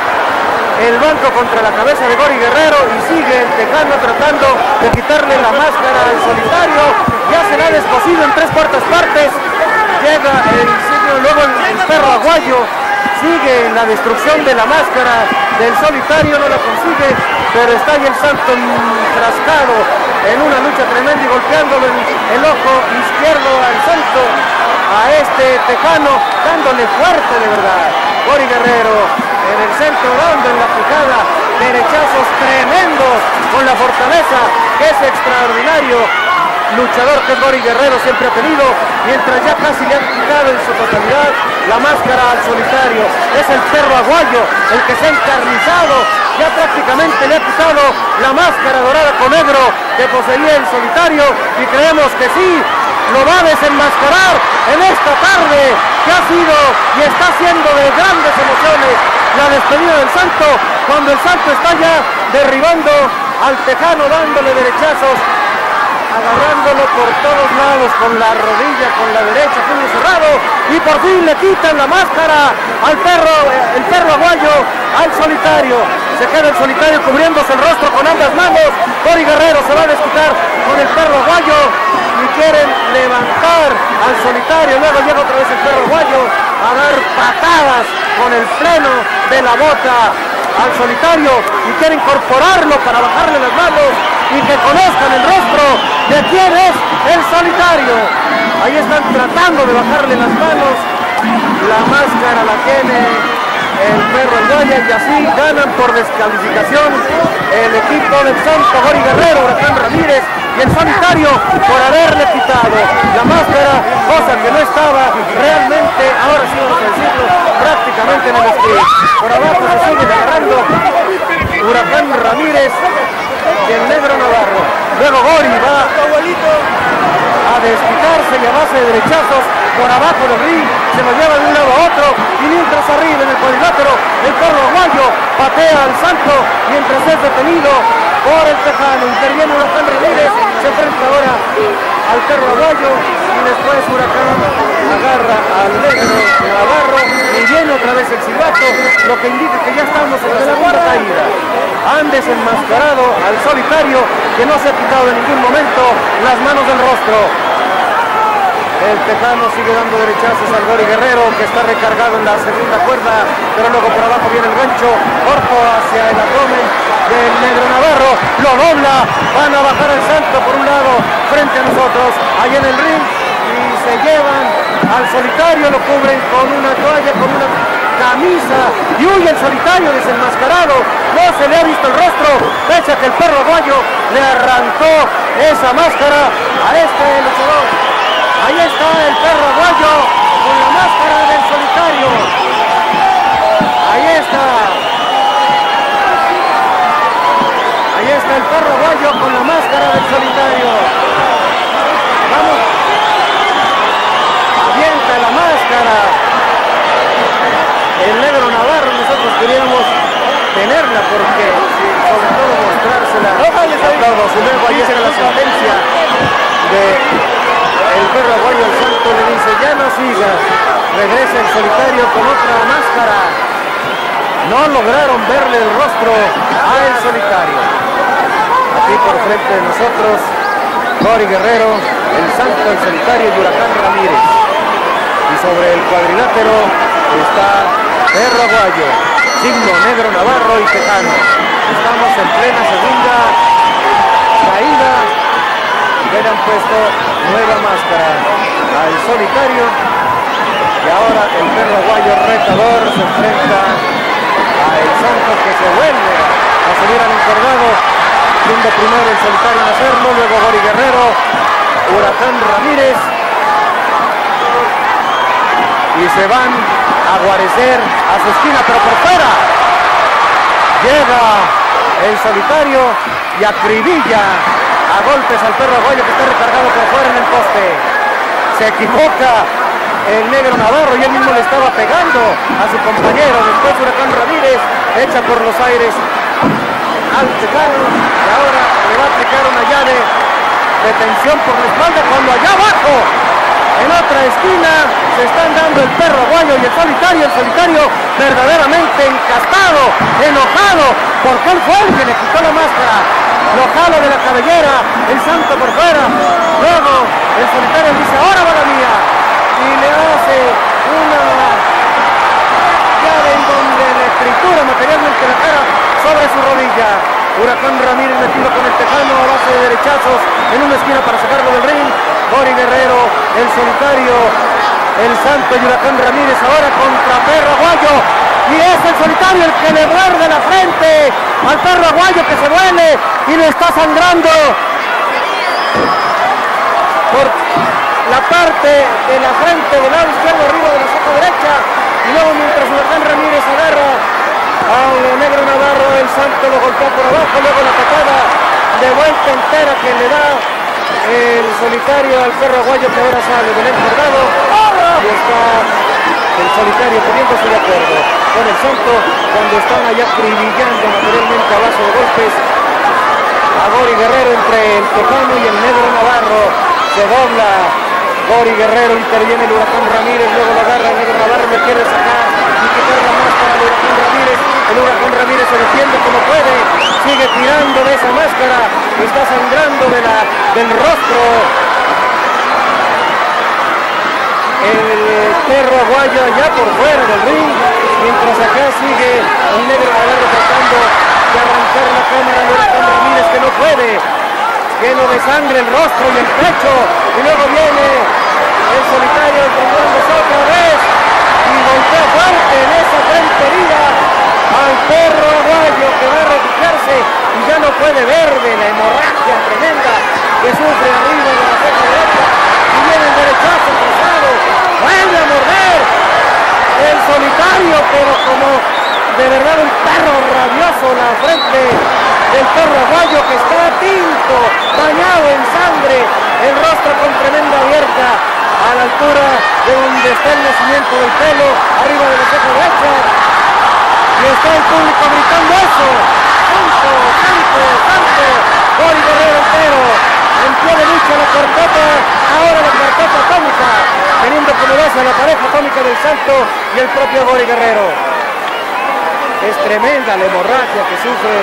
el banco contra la cabeza de Gori Guerrero y sigue el Tejano tratando de quitarle la máscara al Solitario. Ya se la ha descosido en 3/4 partes. Llega el signo, luego el Perro Aguayo sigue en la destrucción de la máscara del Solitario, no la consigue, pero está ahí el Santo enfrascado en una lucha tremenda y golpeándolo en el ojo izquierdo al Santo, a este Tejano, dándole fuerte de verdad. Gori Guerrero en el centro, dando en la picada derechazos tremendos con la fortaleza que es extraordinario luchador que Gori Guerrero siempre ha tenido, mientras ya casi le han quitado en su totalidad la máscara al Solitario. Es el Perro Aguayo el que se ha encarnizado, ya prácticamente le ha quitado la máscara dorada con negro que poseía el Solitario, y creemos que sí, lo va a desenmascarar en esta tarde que ha sido y está siendo de grandes emociones la despedida del Santo, cuando el Santo está ya derribando al Tejano, dándole derechazos, agarrándolo por todos lados con la rodilla, con la derecha, puño cerrado, y por fin le quitan la máscara al Perro, el Perro Aguayo, al Solitario. Se queda el Solitario cubriéndose el rostro con ambas manos. Gori Guerrero se va a desquitar con el Perro Aguayo y quieren levantar al Solitario. Luego llega otra vez el Perro Aguayo a dar patadas con el freno de la bota al Solitario y quiere incorporarlo para bajarle las manos y que conozcan el rostro de quién es el Solitario. Ahí están tratando de bajarle las manos, la máscara la tiene el Perro Aguayo y así ganan por descalificación el equipo del Santo, Gori Guerrero, Huracán Ramírez y el Solitario por haberle quitado la máscara, cosa que no estaba realmente, ahora sí vamos a decirlo, prácticamente en el script. Por abajo se sigue agarrando Huracán Ramírez y el Negro Navarro. Luego Gori va a desquitarse y a base de derechazos por abajo del ring, se lo lleva de un lado a otro, y mientras arriba en el cuadrilátero el Perro Aguayo patea al Santo mientras es detenido por el Tejano. Interviene Huracán Ramírez, se enfrenta ahora al Perro Aguayo y después Huracán agarra al Negro Navarro y viene otra vez el silbato, lo que indica que ya estamos en la segunda caída. Han desenmascarado al Solitario, que no se ha quitado en ningún momento las manos del rostro. El Tejano sigue dando derechazos al Gori Guerrero, que está recargado en la segunda cuerda, pero luego por abajo viene el gancho corto hacia el abdomen del Negro Navarro, lo dobla, van a bajar el Santo por un lado frente a nosotros, ahí en el ring, y se llevan al Solitario, lo cubren con una toalla, con una camisa, y huye el Solitario desenmascarado, no se le ha visto el rostro, pese a que el Perro Aguayo le arrancó esa máscara a este luchador. Ahí está el Perro Aguayo con la máscara del Solitario. Ahí está. Ahí está el Perro Aguayo con la máscara del Solitario. Vamos. Avienta la máscara. El Negro Navarro, nosotros queríamos tenerla porque, sobre todo, mostrársela a todos. Y luego ahí está la sentencia de el Perro Aguayo. El Santo le dice: ya no sigas. Regresa el Solitario con otra máscara. No lograron verle el rostro al Solitario. Aquí por frente de nosotros, Gori Guerrero, el Santo, el Solitario y Huracán Ramírez. Y sobre el cuadrilátero está Perro Aguayo, signo Negro Navarro y Tejano. Estamos en plena segunda caída. Le han puesto nueva máscara al Solitario y ahora el Perro Aguayo retador se enfrenta a el Santo, que se vuelve a subir al encordado, siendo primero el Solitario en hacerlo, luego Gori Guerrero, Huracán Ramírez, y se van a guarecer a su esquina, pero por fuera llega el Solitario y acribilla a golpes al Perro Aguayo, que está recargado por fuera en el poste. Se equivoca el negro Navarro y él mismo le estaba pegando a su compañero. Después Huracán Ramírez echa por los aires al Tejano y ahora le va a aplicar una llave de tensión por la espalda cuando allá abajo en otra esquina se están dando el perro aguayo y el solitario verdaderamente encastado, enojado, porque él fue el que le quitó la máscara, lo jala de la cabellera, el santo por fuera, luego el solitario dice ahora va la mía y le hace una llave en donde le tritura materialmente la cara sobre su rodilla. Huracán Ramírez metido con el Tejano a base de derechazos en una esquina para sacarlo del ring. Gori Guerrero, el solitario, el santo y Huracán Ramírez ahora contra Perro Aguayo. Y es el solitario el que le muerde la frente al Perro Aguayo que se duele y le está sangrando por la parte de la frente del lado izquierdo arriba de la ceja derecha. Y luego mientras Huracán Ramírez agarra al negro Navarro, el santo lo golpea por abajo, luego la patada de vuelta entera que le da el solitario al Perro Aguayo que ahora sale del encargado y está el solitario poniéndose de acuerdo con el santo cuando están allá acribillando materialmente a base de golpes a Gori Guerrero entre el Tejano y el negro Navarro. Se dobla Gori Guerrero, interviene el Huracán Ramírez, luego lo agarra el negro Navarro, le quiere sacar y quitar la máscara al Huracán Ramírez. El Huracán Ramírez se defiende como puede, sigue tirando de esa máscara, está sangrando del rostro. El Perro Aguayo allá por fuera del ring, mientras acá sigue el negro Navarro tratando de arrancar la cámara al Huracán Ramírez que no puede, lleno de sangre el rostro y el pecho, y luego viene el solitario enfrentándose otra vez y golpea fuerte en esa frentería al Perro Aguayo que va a refugiarse y ya no puede ver de la hemorragia tremenda que sufre arriba de la ceja derecha y viene el derechazo cruzado, vuelve a morder el solitario, pero como de verdad un perro rabioso la frente del Perro Aguayo que está tinto, bañado en sangre, el rostro con tremenda abierta a la altura de donde está el nacimiento del pelo, arriba de la ceja derecha. Y está el público gritando eso. ¡Santo, santo, santo! Gori Guerrero entero. En pie de lucha la cuarteta. Ahora la cuarteta atómica. Teniendo como base a la pareja atómica del santo y el propio Gori Guerrero. Es tremenda la hemorragia que sufre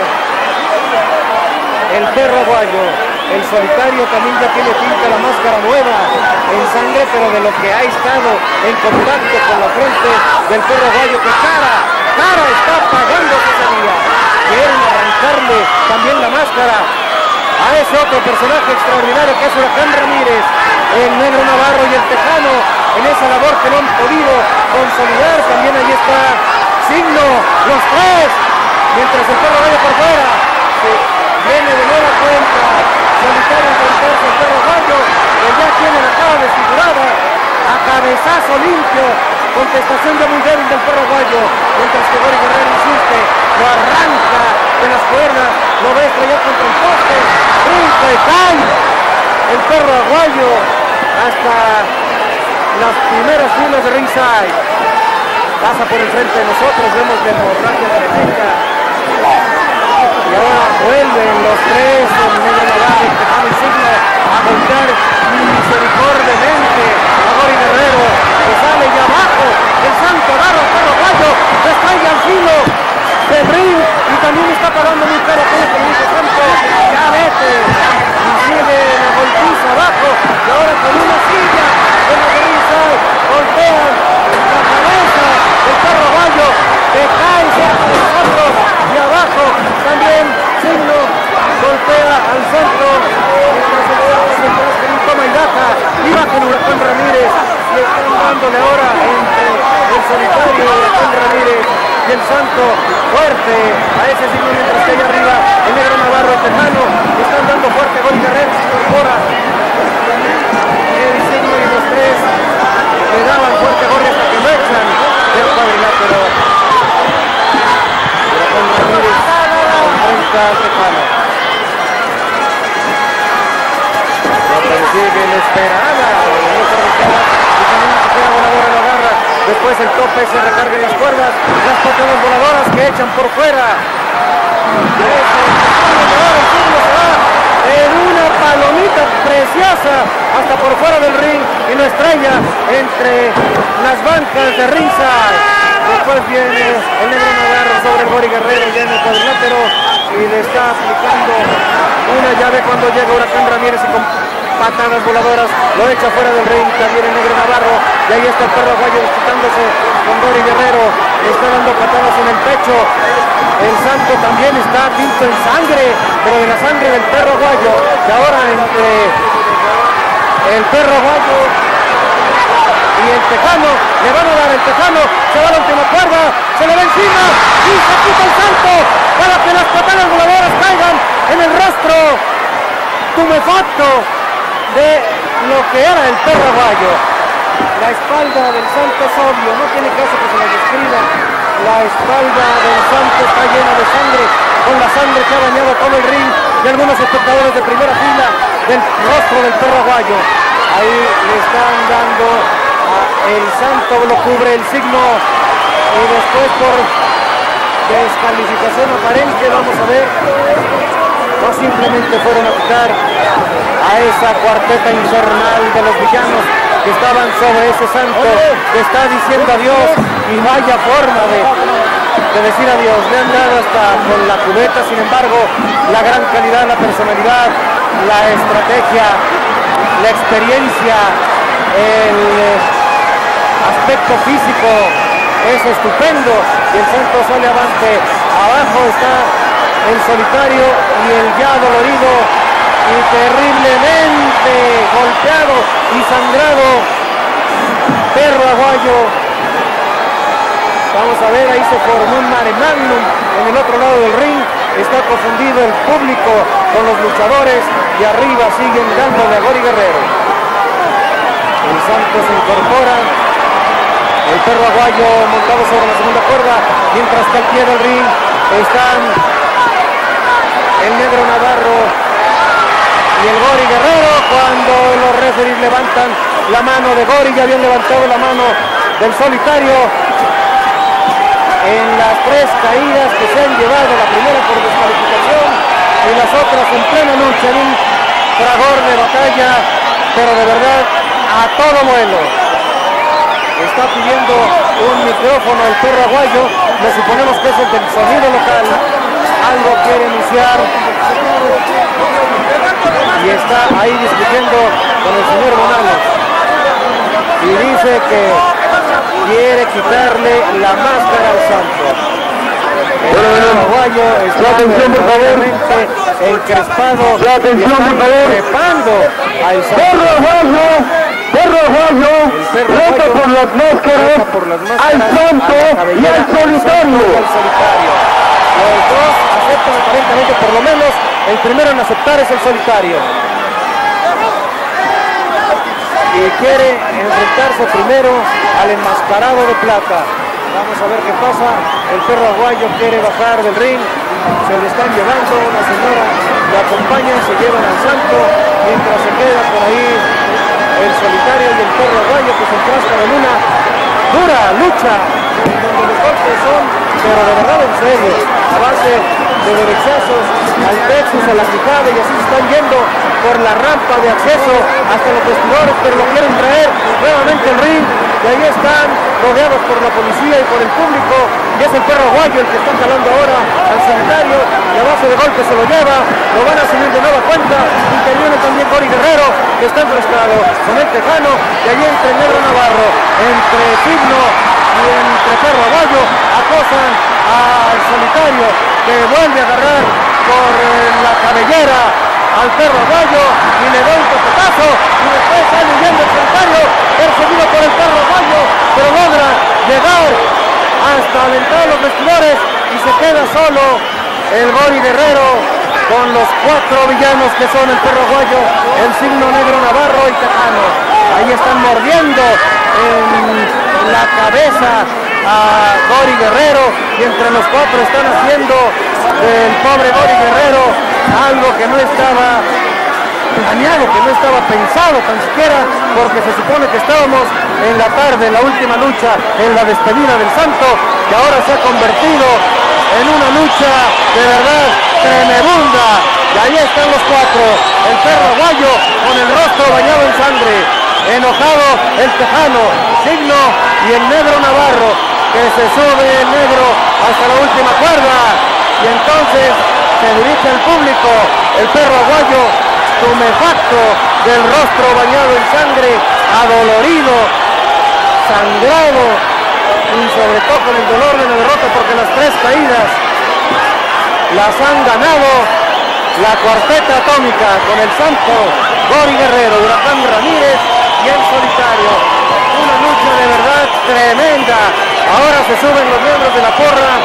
el Perro Aguayo. El solitario también ya tiene pinta la máscara nueva en sangre, pero de lo que ha estado en contacto con la frente del Perro Aguayo que cara está pagando ese día. Quieren arrancarle también la máscara a ese otro personaje extraordinario que es Huracán Ramírez, el negro Navarro y el Tejano en esa labor que no han podido consolidar. También ahí está Signo, los tres, mientras el Perro Aguayo por fuera viene de nueva cuenta solitario enfrentarse al Perro Aguayo que ya tiene la cara desfigurada a cabezazo limpio. Contestación ya muy débil del Perro Aguayo, mientras que Gori Guerrero insiste, lo arranca de las cuerdas, lo ve estrellar contra el poste, brinca y cae el Perro Aguayo hasta las primeras filas de ringside. Pasa por el frente de nosotros, vemos la hemorragia tremenda. Y ahora vuelven los tres, el negro Navarro, el Tejano y Signo, a golpear misericordiamente a Gori Guerrero, que sale ya abajo, el santo agarra al Perro Aguayo, despegue al filo del ring y también está pagando muy caro aquello que le dice santo, ya vete, y sigue la golpiza abajo, y ahora con una silla en la ringside, golpean la cabeza del Perro Aguayo, que cae cerca de nosotros, y abajo también Signo golpea al centro, mientras el santo se atrás con un toma y daca, y baja el Huracán Ramírez, y están dándole ahora entre el solitario de Huracán Ramírez y el santo fuerte a ese Signo, mientras que allá arriba el negro Navarro, el Tejano, están dando fuerte a Gori Guerrero, se incorpora el Signo y los tres le daban fuerte a Gori hasta que lo echan del cuadrilátero. Huracán Ramírez enfrenta al Tejano. La persigue la esperada, después el tope, se recargan las cuerdas, las patadas voladoras que echan por fuera. En una palomita preciosa hasta por fuera del ring y lo estrella entre las bancas de ringside. Después viene el Negro Navarro sobre el Gori Guerrero ya en el cuadrilátero y le está aplicando una llave cuando llega Huracán Ramírez y con patadas voladoras lo echa fuera del ring. También el Negro Navarro y ahí está el Perro Aguayo disputándose con Gori Guerrero, le está dando patadas en el pecho. El Santo también está tinto en sangre, pero de la sangre del Perro Aguayo, que ahora entre el Perro Aguayo y el Tejano, le van a dar el Tejano, se va a la última cuerda, se le va encima y se quita el Santo para que las patadas voladoras caigan en el rostro tumefacto de lo que era el Perro Aguayo. La espalda del Santo es obvio, no tiene caso que se lo describa. La espalda del Santo está llena de sangre, con la sangre que ha bañado todo el ring de algunos espectadores de primera fila del rostro del Perro Aguayo. Ahí le están dando el Santo, lo cubre el signo y después por descalificación aparente, vamos a ver, no simplemente fueron a quitar a esa cuarteta infernal de los villanos que estaban sobre ese Santo que está diciendo adiós, y vaya forma de decir adiós. Le han dado hasta con la cubeta, sin embargo, la gran calidad, la personalidad, la estrategia, la experiencia, el aspecto físico es estupendo y el Santo sale avante. Abajo está el Solitario y el ya dolorido y terriblemente golpeado y sangrado Perro Aguayo. Vamos a ver, ahí se formó un mare magnum en el otro lado del ring. Está confundido el público con los luchadores y arriba siguen dándole a Gori Guerrero. El Santo se incorpora, el Perro Aguayo montado sobre la segunda cuerda, mientras que al pie del ring están el Negro Navarro y el Gori Guerrero. Cuando los referees levantan la mano de Gori, ya habían levantado la mano del Solitario en las tres caídas que se han llevado, la primera por descalificación y las otras en plena lucha, en un fragor de batalla, pero de verdad a todo vuelo. Está pidiendo un micrófono el Perro Aguayo, le suponemos que es el del sonido local, algo quiere iniciar y está ahí discutiendo con el señor Bonales y dice que quiere quitarle la máscara al Santo. El Perro Aguayo está verdaderamente encrespado y está trepando al Santo. Perro Aguayo reta por las máscaras al Santo y al Solitario. Los dos aceptan aparentemente, por lo menos el primero en aceptar es el Solitario. Y quiere enfrentarse primero al enmascarado de plata. Vamos a ver qué pasa. El Perro Aguayo quiere bajar del ring. Se le están llevando, una señora lo acompaña, se llevan al Santo, mientras se queda por ahí el Solitario y el Perro Aguayo, que se enfrascan en una dura lucha, donde los golpes son, pero de verdad en serio, a base de derechazos al Texas, a la quijada, y así se están yendo por la rampa de acceso hasta los vestidores, pero lo quieren traer nuevamente al ring, y ahí están rodeados por la policía y por el público, y es el Perro Aguayo el que está jalando ahora al Solitario, y a base de golpes se lo lleva, lo van a subir de nueva cuenta, interviene también Gori Guerrero, que está enfrascado con el Tejano, y allí entre el Negro Navarro, entre Signo y entre Perro Aguayo, acosan al Solitario, que vuelve a agarrar por la cabellera al Perro Aguayo y le da un toquetazo, y después sale huyendo el Solitario, perseguido por el Perro Aguayo, pero logra llegar hasta alentar los vestidores y se queda solo el Gori Guerrero con los cuatro villanos que son el Perro Aguayo, el Signo, Negro Navarro y Tejano. Ahí están mordiendo en la cabeza a Gori Guerrero, y entre los cuatro están haciendo del pobre Gori Guerrero algo que no estaba planeado, que no estaba pensado tan siquiera, porque se supone que estábamos en la tarde, en la última lucha, en la despedida del Santo, que ahora se ha convertido en una lucha de verdad tremenda. Y ahí están los cuatro, el perro aguayo con el rostro bañado en sangre, enojado el tejano, Signo y el negro Navarro, que se sube el negro hasta la última cuerda, y entonces se dirige al público, el perro aguayo, tumefacto del rostro bañado en sangre, adolorido, sangrado, y sobre todo con el dolor de la derrota, porque las tres caídas las han ganado la cuarteta atómica, con el Santo, Gori Guerrero, Huracán Ramírez y el Solitario. Una lucha de verdad tremenda. Ahora se suben los miembros de la porra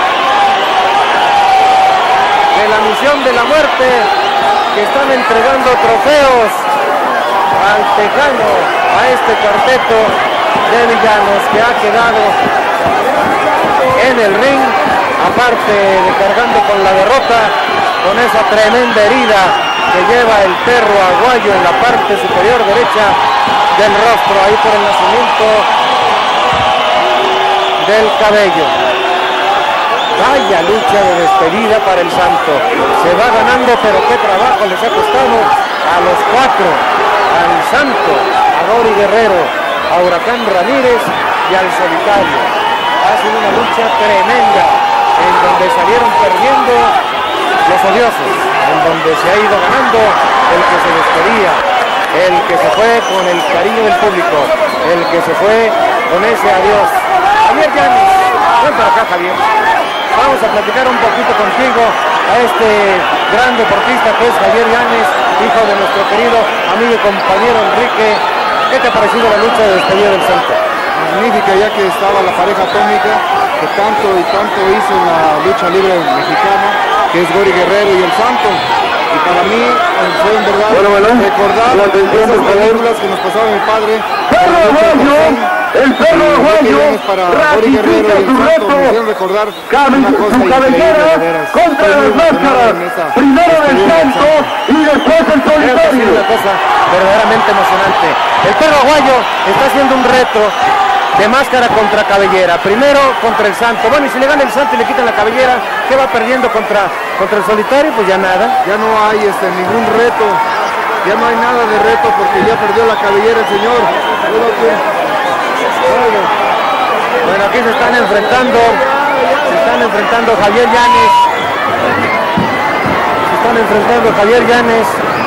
de la misión de la muerte, que están entregando trofeos al tejano, a este cuarteto de villanos que ha quedado en el ring, aparte de cargando con la derrota, con esa tremenda herida que lleva el perro aguayo en la parte superior derecha del rostro, ahí por el nacimiento del cabello. Vaya lucha de despedida para el Santo. Se va ganando, pero qué trabajo les ha costado a los cuatro, al Santo, a Gori Guerrero, a Huracán Ramírez y al Solitario. Ha sido una lucha tremenda, en donde salieron perdiendo los odiosos, en donde se ha ido ganando el que se despedía, el que se fue con el cariño del público, el que se fue con ese adiós. Javier Llanes, ven para acá, Javier. Vamos a platicar un poquito contigo a este gran deportista que es Javier Llanes, hijo de nuestro querido amigo y compañero Enrique. ¿Qué te ha parecido la lucha de despedida del Santo? Magnífica, ya que estaba la pareja atómica que tanto y tanto hizo en la lucha libre mexicana, que es Gori Guerrero y el Santo. Y para mí fue en verdad recordar esas películas que nos pasaba mi padre. El perro aguayo para Gori Guerrero y el Santo me hicieron recordar una cosa increíble, de veras. Contra las máscaras, primero el Santo y después el Solitario. Una cosa verdaderamente emocionante. El perro aguayo está haciendo un reto de máscara contra cabellera. Primero contra el Santo. Bueno, y si le gana el Santo y le quitan la cabellera, ¿qué va perdiendo contra el Solitario? Pues ya nada. Ya no hay ningún reto. Ya no hay nada de reto porque ya perdió la cabellera el señor. Bueno, aquí se están enfrentando Javier Llanes. Se están enfrentando Javier Llanes.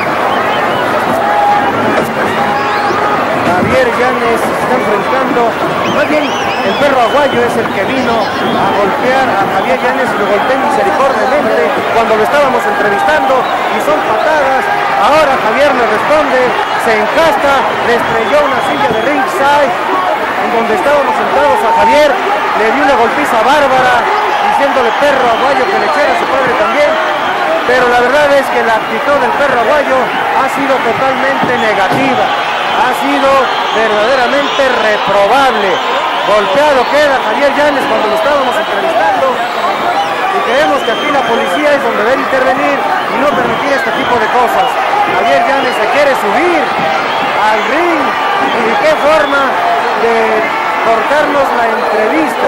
Javier Llanes se está enfrentando, más bien el perro aguayo es el que vino a golpear a Javier Llanes y lo golpeó misericordiamente cuando lo estábamos entrevistando y son patadas. Ahora Javier le responde, se encasta, le estrelló una silla de ringside en donde estábamos sentados a Javier, le dio una golpiza bárbara diciéndole perro aguayo que le echara a su padre también. Pero la verdad es que la actitud del perro aguayo ha sido totalmente negativa. Ha sido verdaderamente reprobable. Golpeado queda Javier Llanes cuando lo estábamos entrevistando y creemos que aquí la policía es donde debe intervenir y no permitir este tipo de cosas. Javier Llanes se quiere subir al ring y de qué forma de cortarnos la entrevista.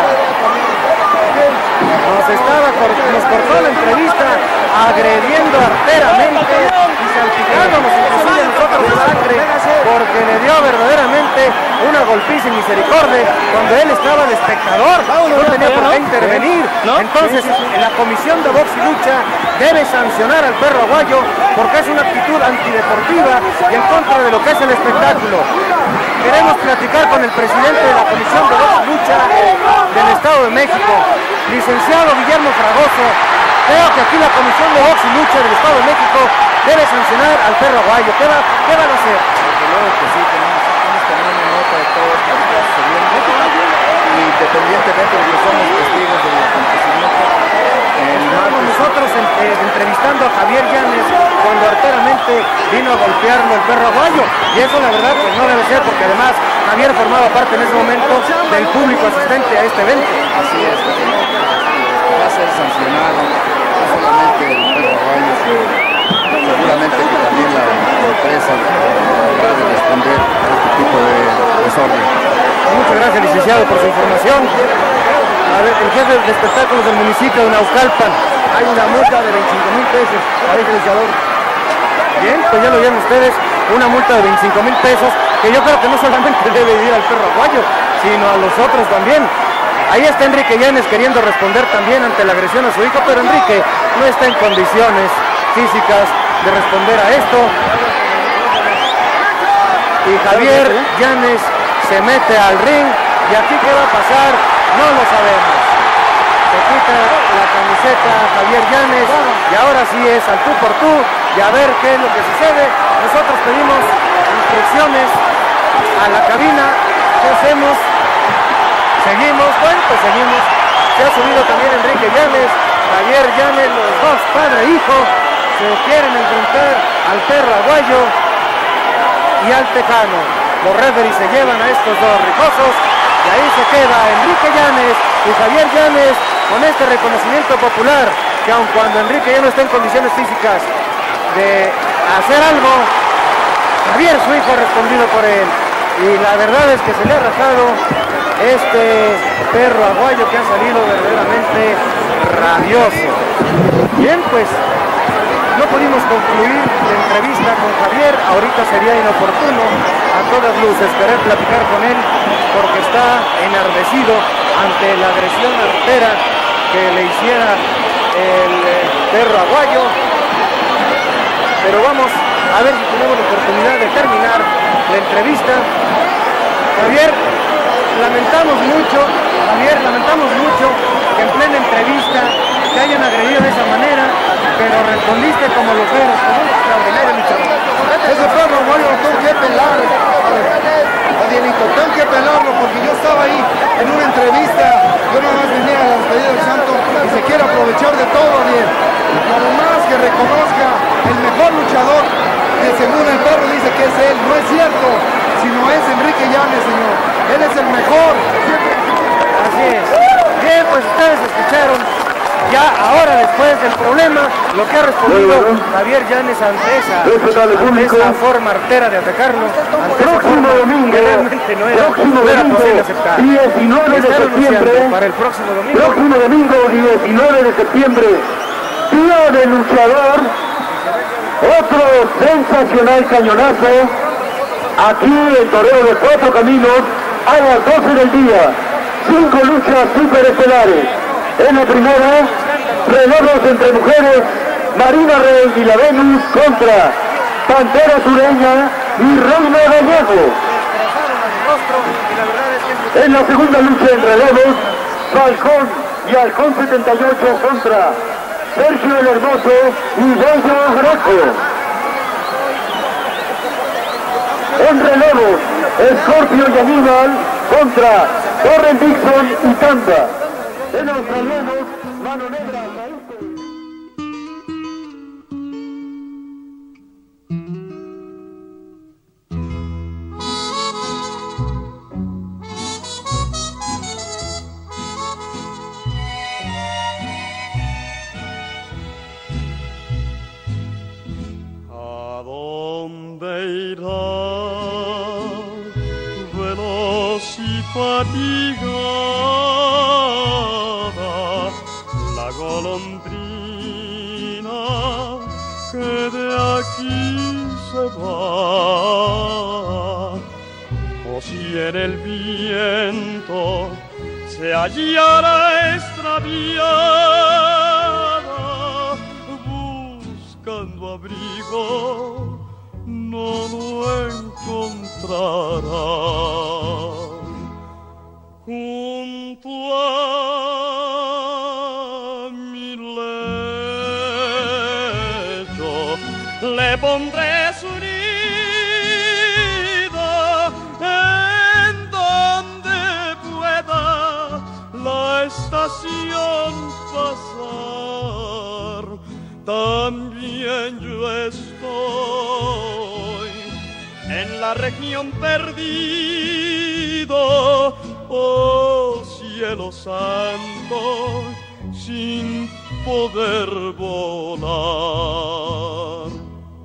Nos cortó la entrevista agrediendo arteramente y salpicándonos inclusive nosotros de sangre porque le dio verdaderamente una golpiza y misericordia cuando él estaba de espectador, no tenía por qué intervenir. Entonces la comisión de box y lucha debe sancionar al perro aguayo porque es una actitud antideportiva y en contra de lo que es el espectáculo. Queremos platicar con el presidente de la comisión de box y lucha del Estado de México, licenciado Guillermo Fragoso. Creo que aquí la comisión de box y lucha del Estado de México debe sancionar al perro aguayo. ¿Qué van a hacer? Desde luego que sí, estamos tomando nota de todo esto que está sucediendo y independientemente de que somos testigos del acontecimiento. Nosotros entrevistando a Javier Llanes cuando arteramente vino a golpearlo el perro aguayo, y eso la verdad pues no debe ser, porque además Javier formaba parte en ese momento del público asistente a este evento. Así es, va a ser sancionado no solamente el perro aguayo, sino seguramente que también la empresa habrá de responder a este tipo de desorden. Muchas gracias, licenciado, por su información. A ver, el jefe de espectáculos del municipio de Naucalpan, hay una multa de 25,000 pesos para el licenciador. Bien, pues ya lo vieron ustedes, una multa de 25,000 pesos, que yo creo que no solamente debe ir al perro aguayo, sino a los otros también. Ahí está Enrique Llanes queriendo responder también ante la agresión a su hijo, pero Enrique no está en condiciones físicas de responder a esto. Y Javier Llanes se mete al ring, y aquí qué va a pasar, no lo sabemos. Se quita la camiseta Javier Llanes, y ahora sí es al tú por tú, y a ver qué es lo que sucede. Nosotros pedimos instrucciones a la cabina, ¿qué hacemos? Seguimos, bueno, pues seguimos. Se ha subido también Enrique Llanes, Javier Llanes, los dos, padre e hijo, se quieren enfrentar al perro aguayo y al tejano. Los referees se llevan a estos dos rijosos y ahí se queda Enrique Llanes y Javier Llanes con este reconocimiento popular, que aun cuando Enrique ya no está en condiciones físicas de hacer algo, Javier, su hijo, ha respondido por él. Y la verdad es que se le ha rajado este perro aguayo, que ha salido verdaderamente rabioso. Bien, pues no pudimos concluir la entrevista con Javier. Ahorita sería inoportuno a todas luces querer platicar con él, porque está enardecido ante la agresión artera que le hiciera el perro aguayo. Pero vamos a ver si tenemos la oportunidad de terminar la entrevista. Javier, lamentamos mucho que en plena entrevista te hayan agredido de esa manera, pero respondiste como los veros, como un extraordinario luchador. Ese perro aguayo lo tengo que pelar, Danielito, tengo que pelarlo porque yo estaba ahí en una entrevista, yo nada más venía a la despedida del santo y se quiere aprovechar de todo, Daniel. Nada más que reconozca el mejor luchador, que según el perro dice que es él, no es cierto, sino es Enrique Llanes, señor. Él es el mejor. Así es. Bien, pues ustedes escucharon ya ahora, después del problema, lo que ha respondido Javier Llanes ante esa forma artera de atacarlo, ante esa forma que realmente no era posible aceptar. 19 de septiembre, para el próximo domingo. Próximo domingo 19 de septiembre, día del luchador, otro sensacional cañonazo, aquí el torneo de 4 caminos, a las 12 del día, 5 luchas superestelares. En la primera, relevos entre mujeres, Marina Rey y la Venus contra Pantera Sureña y Reina Gallego. En la segunda lucha en relevos, Falcón y Halcón 78 contra Sergio el Hermoso y Bello Greco. En relevos, Scorpio y Aníbal contra Torren Dixon y Tanda. En los relevos, Mano Negra, ¿A dónde irá veloz y fatigada la golondrina que de aquí se va? O si en el viento se hallara extraviada, buscando abrigo no lo encontrará. Junto a mi lecho le pondré su nido, en donde pueda la estación pasar. También yo estoy en la región perdido, oh cielo santo, sin poder volar.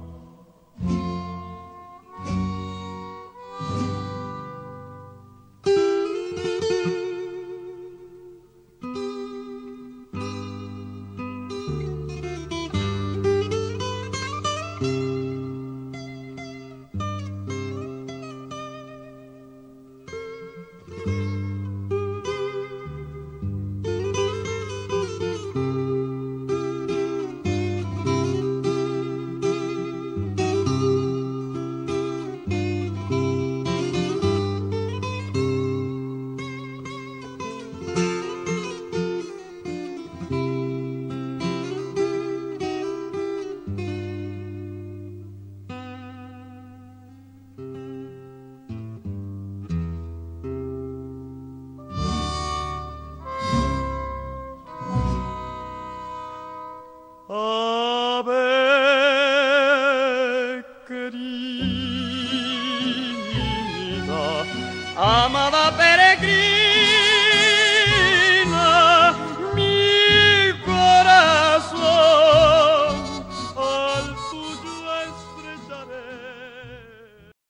cada peregrino